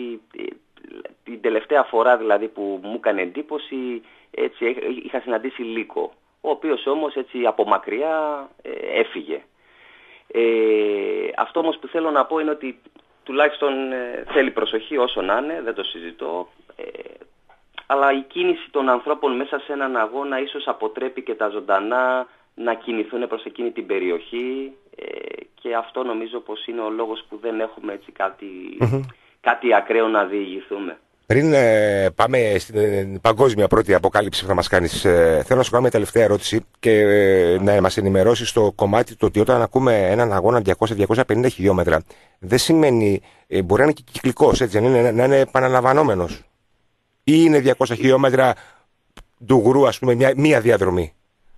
την τελευταία φορά δηλαδή που μου έκανε εντύπωση, έτσι, είχα συναντήσει λύκο, ο οποίος όμως έτσι από μακριά ε, έφυγε. Ε, αυτό όμως που θέλω να πω είναι ότι τουλάχιστον ε, θέλει προσοχή όσο να είναι, δεν το συζητώ, ε, αλλά η κίνηση των ανθρώπων μέσα σε έναν αγώνα ίσως αποτρέπει και τα ζωντανά να κινηθούν προς εκείνη την περιοχή ε, και αυτό νομίζω πως είναι ο λόγος που δεν έχουμε έτσι κάτι, mm-hmm. κάτι ακραίο να διηγηθούμε. Πριν ε, πάμε στην ε, παγκόσμια πρώτη αποκάλυψη που θα μας κάνεις, ε, θέλω να σου κάνω μια τελευταία ερώτηση και ε, να μας ενημερώσεις στο κομμάτι το ότι όταν ακούμε έναν αγώνα διακόσια με διακόσια πενήντα χιλιόμετρα δεν σημαίνει, ε, μπορεί να είναι και κυκλικός, έτσι, να είναι, να είναι επαναλαμβανόμενος ή είναι διακόσια χιλιόμετρα του γουρού, ας πούμε, μια, μία διαδρομή.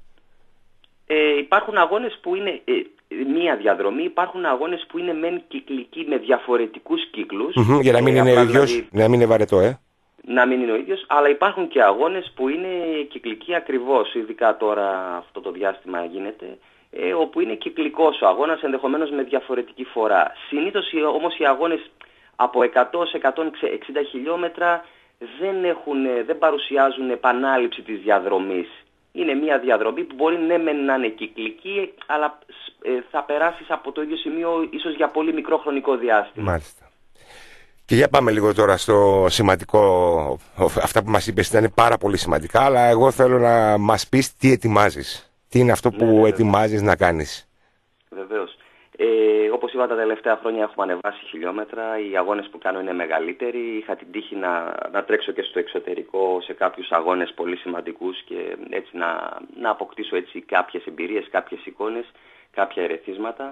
Ε, υπάρχουν αγώνες που είναι ε, μία διαδρομή, υπάρχουν αγώνες που είναι μεν κυκλικοί με διαφορετικούς κύκλους. Mm-hmm, για να μην, ε, είναι, ίδιος, δηλαδή... να μην είναι βαρετό, ε. να μην είναι ο ίδιος, αλλά υπάρχουν και αγώνες που είναι κυκλικοί ακριβώς, ειδικά τώρα αυτό το διάστημα γίνεται, ε, όπου είναι κυκλικός ο αγώνας, ενδεχομένως με διαφορετική φορά. Συνήθως όμως οι αγώνες από εκατό σε εκατόν εξήντα χιλιόμετρα δεν, έχουν, δεν παρουσιάζουν επανάληψη της διαδρομής. Είναι μια διαδρομή που μπορεί ναι μεν να είναι κυκλική, αλλά ε, θα περάσεις από το ίδιο σημείο ίσως για πολύ μικρό χρονικό διάστημα. Μάλιστα. Και για πάμε λίγο τώρα στο σημαντικό, αυτά που μας είπες ήταν πάρα πολύ σημαντικά, αλλά εγώ θέλω να μας πεις τι ετοιμάζεις. Τι είναι αυτό που ναι, ναι, ετοιμάζεις να κάνεις. Βεβαίως. Ε, όπως είπα, τα τελευταία χρόνια έχουμε ανεβάσει χιλιόμετρα, οι αγώνες που κάνω είναι μεγαλύτεροι. Είχα την τύχη να, να τρέξω και στο εξωτερικό σε κάποιους αγώνες πολύ σημαντικούς και έτσι να, να αποκτήσω έτσι κάποιες εμπειρίες, κάποιες εικόνες, κάποια ερεθίσματα.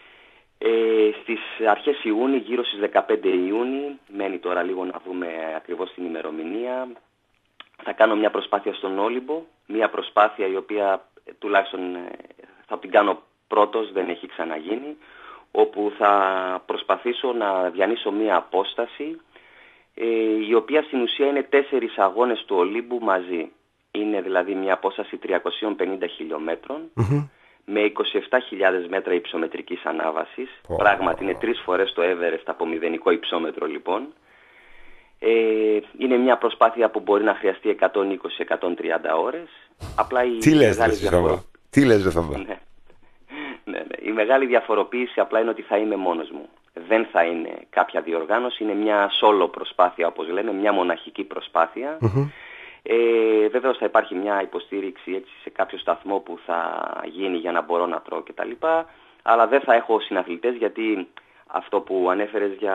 Ε, στις αρχές Ιούνιου, γύρω στις δεκαπέντε Ιούνιου, μένει τώρα λίγο να δούμε ακριβώς την ημερομηνία, θα κάνω μια προσπάθεια στον Όλυμπο, μια προσπάθεια η οποία τουλάχιστον θα την κάνω πρώτος, δεν έχει ξαναγίνει, όπου θα προσπαθήσω να διανύσω μια απόσταση, ε, η οποία στην ουσία είναι τέσσερις αγώνες του Ολύμπου μαζί. Είναι δηλαδή μια απόσταση τριακόσια πενήντα χιλιόμετρων, mm-hmm. με είκοσι επτά χιλιάδες μέτρα υψομετρικής ανάβασης. Oh. Πράγματι είναι τρεις φορές το Everest από μηδενικό υψόμετρο λοιπόν. Ε, είναι μια προσπάθεια που μπορεί να χρειαστεί εκατόν είκοσι με εκατόν τριάντα ώρες. Απλά η Τι λες ρε διαφορο... Τι λες ρε Θωμά. Ναι. Ναι, ναι. Η μεγάλη διαφοροποίηση απλά είναι ότι θα είμαι μόνος μου. Δεν θα είναι κάποια διοργάνωση, είναι μια solo προσπάθεια όπως λέμε, μια μοναχική προσπάθεια. Mm-hmm. Ε, βεβαίως θα υπάρχει μια υποστήριξη έτσι, σε κάποιο σταθμό που θα γίνει για να μπορώ να τρώω κτλ. Αλλά δεν θα έχω συναθλητές, γιατί αυτό που ανέφερες για,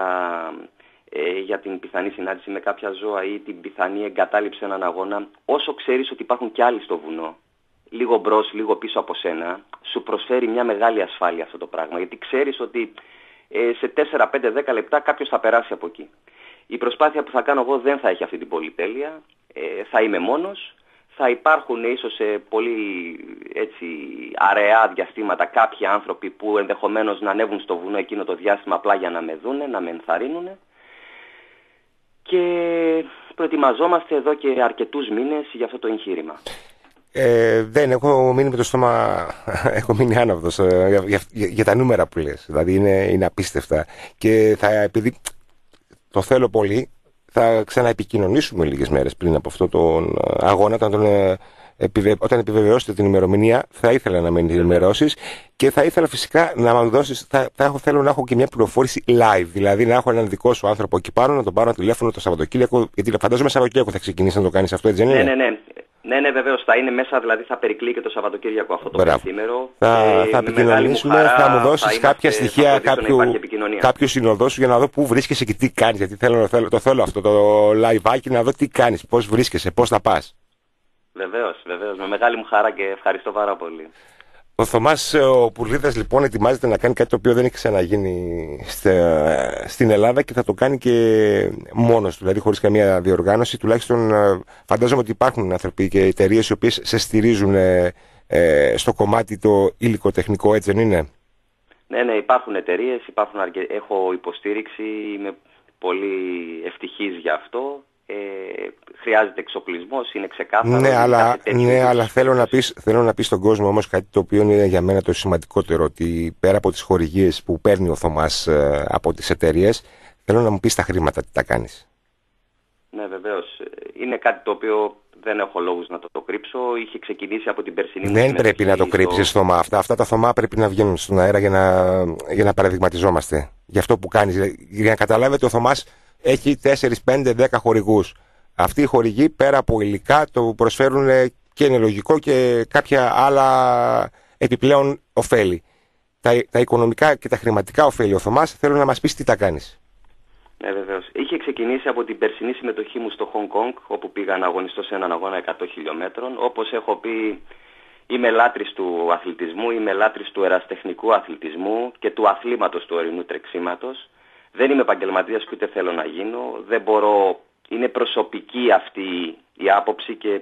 ε, για την πιθανή συνάντηση με κάποια ζώα ή την πιθανή εγκατάλειψη έναν αγώνα, όσο ξέρεις ότι υπάρχουν κι άλλοι στο βουνό, λίγο μπρος, λίγο πίσω από σένα, σου προσφέρει μια μεγάλη ασφάλεια αυτό το πράγμα, γιατί ξέρεις ότι ε, σε τέσσερα, πέντε, δέκα λεπτά κάποιος θα περάσει από εκεί. Η προσπάθεια που θα κάνω εγώ δεν θα έχει αυτή την πολυτέλεια, ε, θα είμαι μόνος, θα υπάρχουν ίσως σε πολύ έτσι, αραιά διαστήματα κάποιοι άνθρωποι που ενδεχομένως να ανέβουν στο βουνό εκείνο το διάστημα απλά για να με δούνε, να με ενθαρρύνουν, και προετοιμαζόμαστε εδώ και αρκετούς μήνες για αυτό το εγχείρημα. Ε, δεν, έχω μείνει με το στόμα, έχω μείνει άναυδος ε, για, για, για, για τα νούμερα που λες, δηλαδή είναι, είναι απίστευτα και θα, επειδή το θέλω πολύ, θα ξαναεπικοινωνήσουμε λίγες μέρες πριν από αυτόν τον αγώνα, όταν, τον, επιβε... όταν επιβεβαιώσετε την ημερομηνία θα ήθελα να με ενημερώσεις και θα ήθελα φυσικά να μου δώσεις, θα, θα έχω, θέλω να έχω και μια πληροφόρηση live, δηλαδή να έχω έναν δικό σου άνθρωπο εκεί πάνω, να τον πάρω ένα τηλέφωνο το Σαββατοκύριακο, γιατί φαντάζομαι Σαββατοκύριακο θα ξεκινήσει να το κάνεις αυτό, έτσι δεν είναι? Ναι, ναι, ναι. Ναι, ναι, βεβαίως θα είναι μέσα, δηλαδή θα περικλεί και το Σαββατοκύριακο αυτό το πενθήμερο. Θα, ε, θα επικοινωνήσουμε, θα μου δώσεις κάποια στοιχεία κάποιου, κάποιου συνοδό σου για να δω πού βρίσκεσαι και τι κάνεις. Γιατί θέλω, θέλω, το θέλω αυτό το live-άκι να δω τι κάνεις, πώς βρίσκεσαι, πώς θα πας. Βεβαίως, βεβαίως, με μεγάλη μου χαρά και ευχαριστώ πάρα πολύ. Ο Θωμάς ο Πουρλίδας λοιπόν ετοιμάζεται να κάνει κάτι το οποίο δεν έχει ξαναγίνει στην Ελλάδα και θα το κάνει και μόνος του, δηλαδή χωρίς καμία διοργάνωση. Τουλάχιστον φαντάζομαι ότι υπάρχουν άνθρωποι και εταιρείες οι οποίες σε στηρίζουν ε, στο κομμάτι το υλικοτεχνικό, έτσι δεν είναι? Ναι, ναι, υπάρχουν εταιρείες, υπάρχουν αρκε... έχω υποστήριξη, είμαι πολύ ευτυχής γι' αυτό. Ε, χρειάζεται εξοπλισμός, είναι ξεκάθαρο. Ναι, αλλά, ναι, αλλά θέλω, να πεις, θέλω να πεις στον κόσμο όμως κάτι το οποίο είναι για μένα το σημαντικότερο, ότι πέρα από τις χορηγίες που παίρνει ο Θωμάς ε, από τις εταιρείες, θέλω να μου πεις τα χρήματα τι τα κάνεις. Ναι, βεβαίως. Είναι κάτι το οποίο δεν έχω λόγους να το, το κρύψω. Είχε ξεκινήσει από την περσινή. Δεν πρέπει να το κρύψεις, στο... Θωμά. Αυτά, αυτά τα Θωμά πρέπει να βγαίνουν στον αέρα για να, για να παραδειγματιζόμαστε. Για αυτό που κάνεις. Για να καταλάβετε, ο Θωμάς έχει τέσσερα, πέντε, δέκα χορηγούς. Αυτοί οι χορηγοί πέρα από υλικά το προσφέρουν και είναι λογικό και κάποια άλλα επιπλέον ωφέλη. Τα, τα οικονομικά και τα χρηματικά ωφέλη ο Θωμάς, θέλω να μας πεις τι τα κάνεις. Ναι, βεβαίως. Είχε ξεκινήσει από την περσινή συμμετοχή μου στο Hong Kong, όπου πήγα να αγωνιστώ σε έναν αγώνα εκατό χιλιόμετρων. Όπως έχω πει, είμαι λάτρης του αθλητισμού, είμαι λάτρης του ερασιτεχνικού αθλητισμού και του αθλήματος του ορεινού τρεξίματος. Δεν είμαι επαγγελματίας και ούτε θέλω να γίνω. Δεν μπορώ, είναι προσωπική αυτή η άποψη και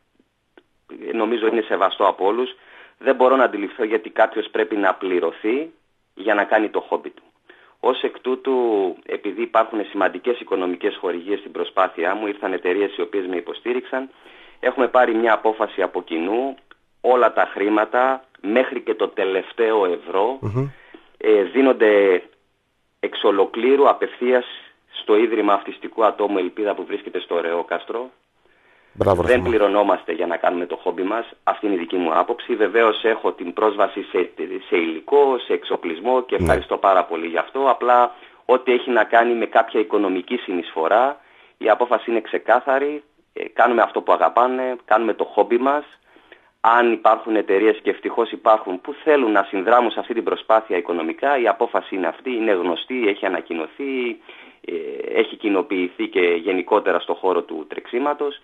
νομίζω είναι σεβαστό από όλους. Δεν μπορώ να αντιληφθώ γιατί κάποιος πρέπει να πληρωθεί για να κάνει το χόμπι του. Ως εκ τούτου, επειδή υπάρχουν σημαντικές οικονομικές χορηγίες στην προσπάθειά μου, ήρθαν εταιρείες οι οποίες με υποστήριξαν, έχουμε πάρει μια απόφαση από κοινού, όλα τα χρήματα μέχρι και το τελευταίο ευρώ mm-hmm. ε, δίνονται εξ ολοκλήρου απευθείας στο Ίδρυμα Αυτιστικού Ατόμου Ελπίδα που βρίσκεται στο Ρεόκαστρο. Μπράβο, δεν θέμα. πληρωνόμαστε για να κάνουμε το χόμπι μας. Αυτή είναι η δική μου άποψη. Βεβαίως έχω την πρόσβαση σε, σε υλικό, σε εξοπλισμό και ευχαριστώ ναι. πάρα πολύ γι' αυτό. Απλά ό,τι έχει να κάνει με κάποια οικονομική συνεισφορά, η απόφαση είναι ξεκάθαρη. Ε, κάνουμε αυτό που αγαπάνε, κάνουμε το χόμπι μας. Αν υπάρχουν εταιρείες, και ευτυχώς υπάρχουν, που θέλουν να συνδράμουν σε αυτή την προσπάθεια οικονομικά, η απόφαση είναι αυτή, είναι γνωστή, έχει ανακοινωθεί, ε, έχει κοινοποιηθεί και γενικότερα στο χώρο του τρεξίματος.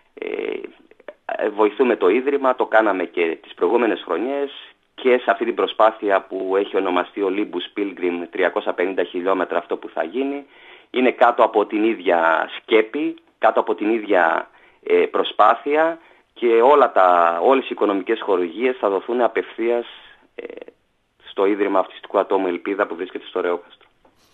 Ε, βοηθούμε το Ίδρυμα, το κάναμε και τις προηγούμενες χρονιές και σε αυτή την προσπάθεια που έχει ονομαστεί ο Olympus Pilgrim, τριακόσια πενήντα χιλιόμετρα αυτό που θα γίνει, είναι κάτω από την ίδια σκέπη, κάτω από την ίδια ε, προσπάθεια και όλα τα, όλες οι οικονομικές χορηγίες θα δοθούν απευθείας ε, στο Ίδρυμα Αυτιστικού Ατόμου Ελπίδα που βρίσκεται στο Ρεόκαστρο.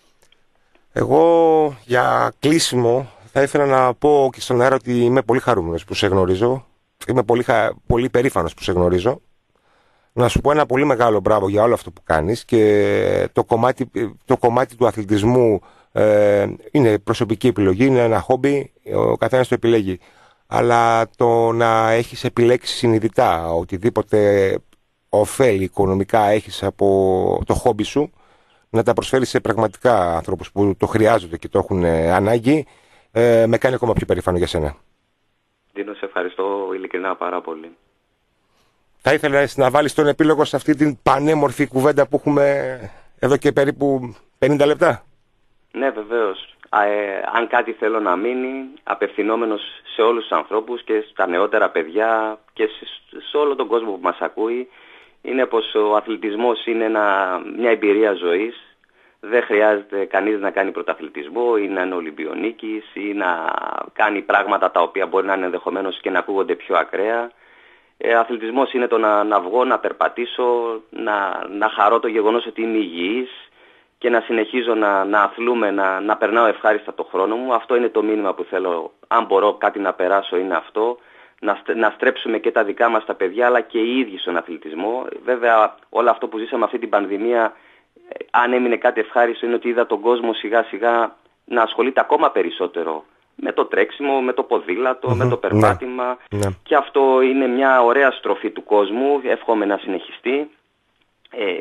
Εγώ για κλείσιμο θα ήθελα να πω και στον αέρα ότι είμαι πολύ χαρούμενος που σε γνωρίζω. Είμαι πολύ, χα... πολύ περήφανος που σε γνωρίζω. Να σου πω ένα πολύ μεγάλο μπράβο για όλο αυτό που κάνεις και το κομμάτι, το κομμάτι του αθλητισμού ε, είναι προσωπική επιλογή, είναι ένα χόμπι, ο καθένας το επιλέγει. Αλλά το να έχεις επιλέξει συνειδητά οτιδήποτε ωφέλη οικονομικά έχεις από το χόμπι σου, να τα προσφέρεις σε πραγματικά ανθρώπους που το χρειάζονται και το έχουν ανάγκη, ε, με κάνει ακόμα πιο περήφανο για σένα. Δίνω, σε ευχαριστώ ειλικρινά πάρα πολύ. Θα ήθελες να βάλεις τον επίλογο σε αυτή την πανέμορφη κουβέντα που έχουμε εδώ και περίπου πενήντα λεπτά. Ναι, βεβαίως. Ε, αν κάτι θέλω να μείνει, απευθυνόμενος σε όλους τους ανθρώπους και στα νεότερα παιδιά και σε, σε όλο τον κόσμο που μας ακούει, είναι πως ο αθλητισμός είναι ένα, μια εμπειρία ζωής. Δεν χρειάζεται κανείς να κάνει πρωταθλητισμό ή να είναι Ολυμπιονίκης ή να κάνει πράγματα τα οποία μπορεί να είναι ενδεχομένως και να ακούγονται πιο ακραία. Ε, αθλητισμός είναι το να, να βγω, να περπατήσω, να, να χαρώ το γεγονός ότι είμαι υγιής και να συνεχίζω να, να αθλούμε, να, να περνάω ευχάριστα το χρόνο μου. Αυτό είναι το μήνυμα που θέλω, αν μπορώ κάτι να περάσω, είναι αυτό. Να, να στρέψουμε και τα δικά μας τα παιδιά αλλά και οι ίδιοι στον αθλητισμό. Βέβαια όλο αυτό που ζήσαμε αυτή την πανδημία, αν έμεινε κάτι ευχάριστο, είναι ότι είδα τον κόσμο σιγά σιγά να ασχολείται ακόμα περισσότερο με το τρέξιμο, με το ποδήλατο, mm-hmm. με το περπάτημα ναι. και αυτό είναι μια ωραία στροφή του κόσμου, εύχομαι να συνεχιστεί. Ε,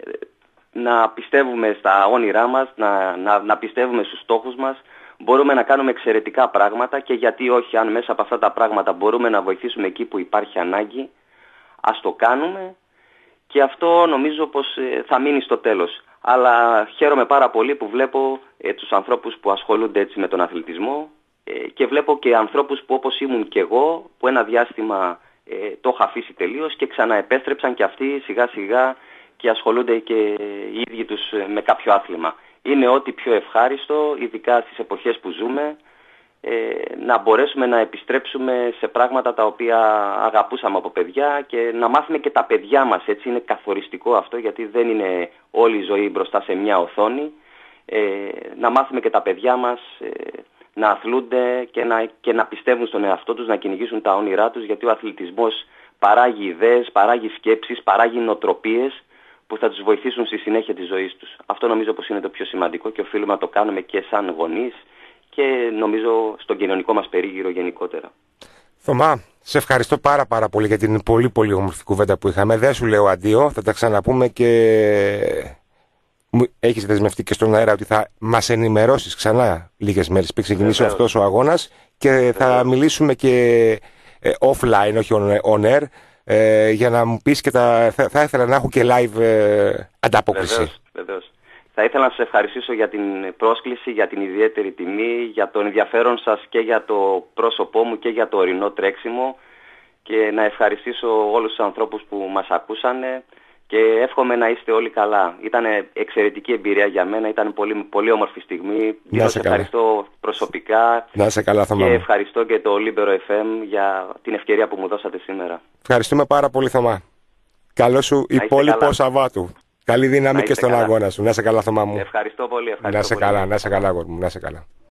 να πιστεύουμε στα όνειρά μας, να, να, να πιστεύουμε στους στόχους μας. Μπορούμε να κάνουμε εξαιρετικά πράγματα και γιατί όχι, αν μέσα από αυτά τα πράγματα μπορούμε να βοηθήσουμε εκεί που υπάρχει ανάγκη, ας το κάνουμε και αυτό νομίζω πως θα μείνει στο τέλος. Αλλά χαίρομαι πάρα πολύ που βλέπω ε, τους ανθρώπους που ασχολούνται έτσι με τον αθλητισμό ε, και βλέπω και ανθρώπους που όπως ήμουν και εγώ, που ένα διάστημα ε, το είχα αφήσει τελείως και ξαναεπέστρεψαν και αυτοί σιγά σιγά και ασχολούνται και οι ίδιοι τους με κάποιο άθλημα. Είναι ό,τι πιο ευχάριστο, ειδικά στις εποχές που ζούμε, ε, να μπορέσουμε να επιστρέψουμε σε πράγματα τα οποία αγαπούσαμε από παιδιά και να μάθουμε και τα παιδιά μας, έτσι είναι καθοριστικό αυτό γιατί δεν είναι όλη η ζωή μπροστά σε μια οθόνη, ε, να μάθουμε και τα παιδιά μας ε, να αθλούνται και να, και να πιστεύουν στον εαυτό τους, να κυνηγήσουν τα όνειρά τους γιατί ο αθλητισμός παράγει ιδέες, παράγει σκέψεις, παράγει νοοτροπίες που θα τους βοηθήσουν στη συνέχεια της ζωής τους. Αυτό νομίζω πως είναι το πιο σημαντικό και οφείλουμε να το κάνουμε και σαν γονείς και νομίζω στον κοινωνικό μας περίγυρο γενικότερα. Θωμά, σε ευχαριστώ πάρα πάρα πολύ για την πολύ πολύ όμορφη κουβέντα που είχαμε. Δεν σου λέω αντίο, θα τα ξαναπούμε και έχεις δεσμευτεί και στον αέρα ότι θα μας ενημερώσεις ξανά λίγες μέρες πριν ξεκινήσει αυτός ο αγώνας και Βεβαίως. θα μιλήσουμε και offline, όχι on air, Ε, για να μου πεις και τα... Θα, θα ήθελα να έχω και live ε, ανταπόκριση. Βεβαίως, βεβαίως. Θα ήθελα να σας ευχαριστήσω για την πρόσκληση, για την ιδιαίτερη τιμή, για τον ενδιαφέρον σας και για το πρόσωπό μου και για το ορεινό τρέξιμο και να ευχαριστήσω όλους τους ανθρώπους που μας ακούσανε και εύχομαι να είστε όλοι καλά. Ήταν εξαιρετική εμπειρία για μένα, ήταν πολύ, πολύ όμορφη στιγμή. Να σε ευχαριστώ προσωπικά να σε καλά, και ευχαριστώ και το Libero εφ εμ για την ευκαιρία που μου δώσατε σήμερα. Ευχαριστούμε πάρα πολύ, Θωμά. Καλό σου υπόλοιπο Σαββάτου. Καλή δύναμη Να και είστε στον καλά. αγώνα σου. Να σε καλά, Θωμά μου. Ευχαριστώ πολύ. Ευχαριστώ Να σε πολύ. καλά, να σε καλά, αγόρι μου. Να σε καλά.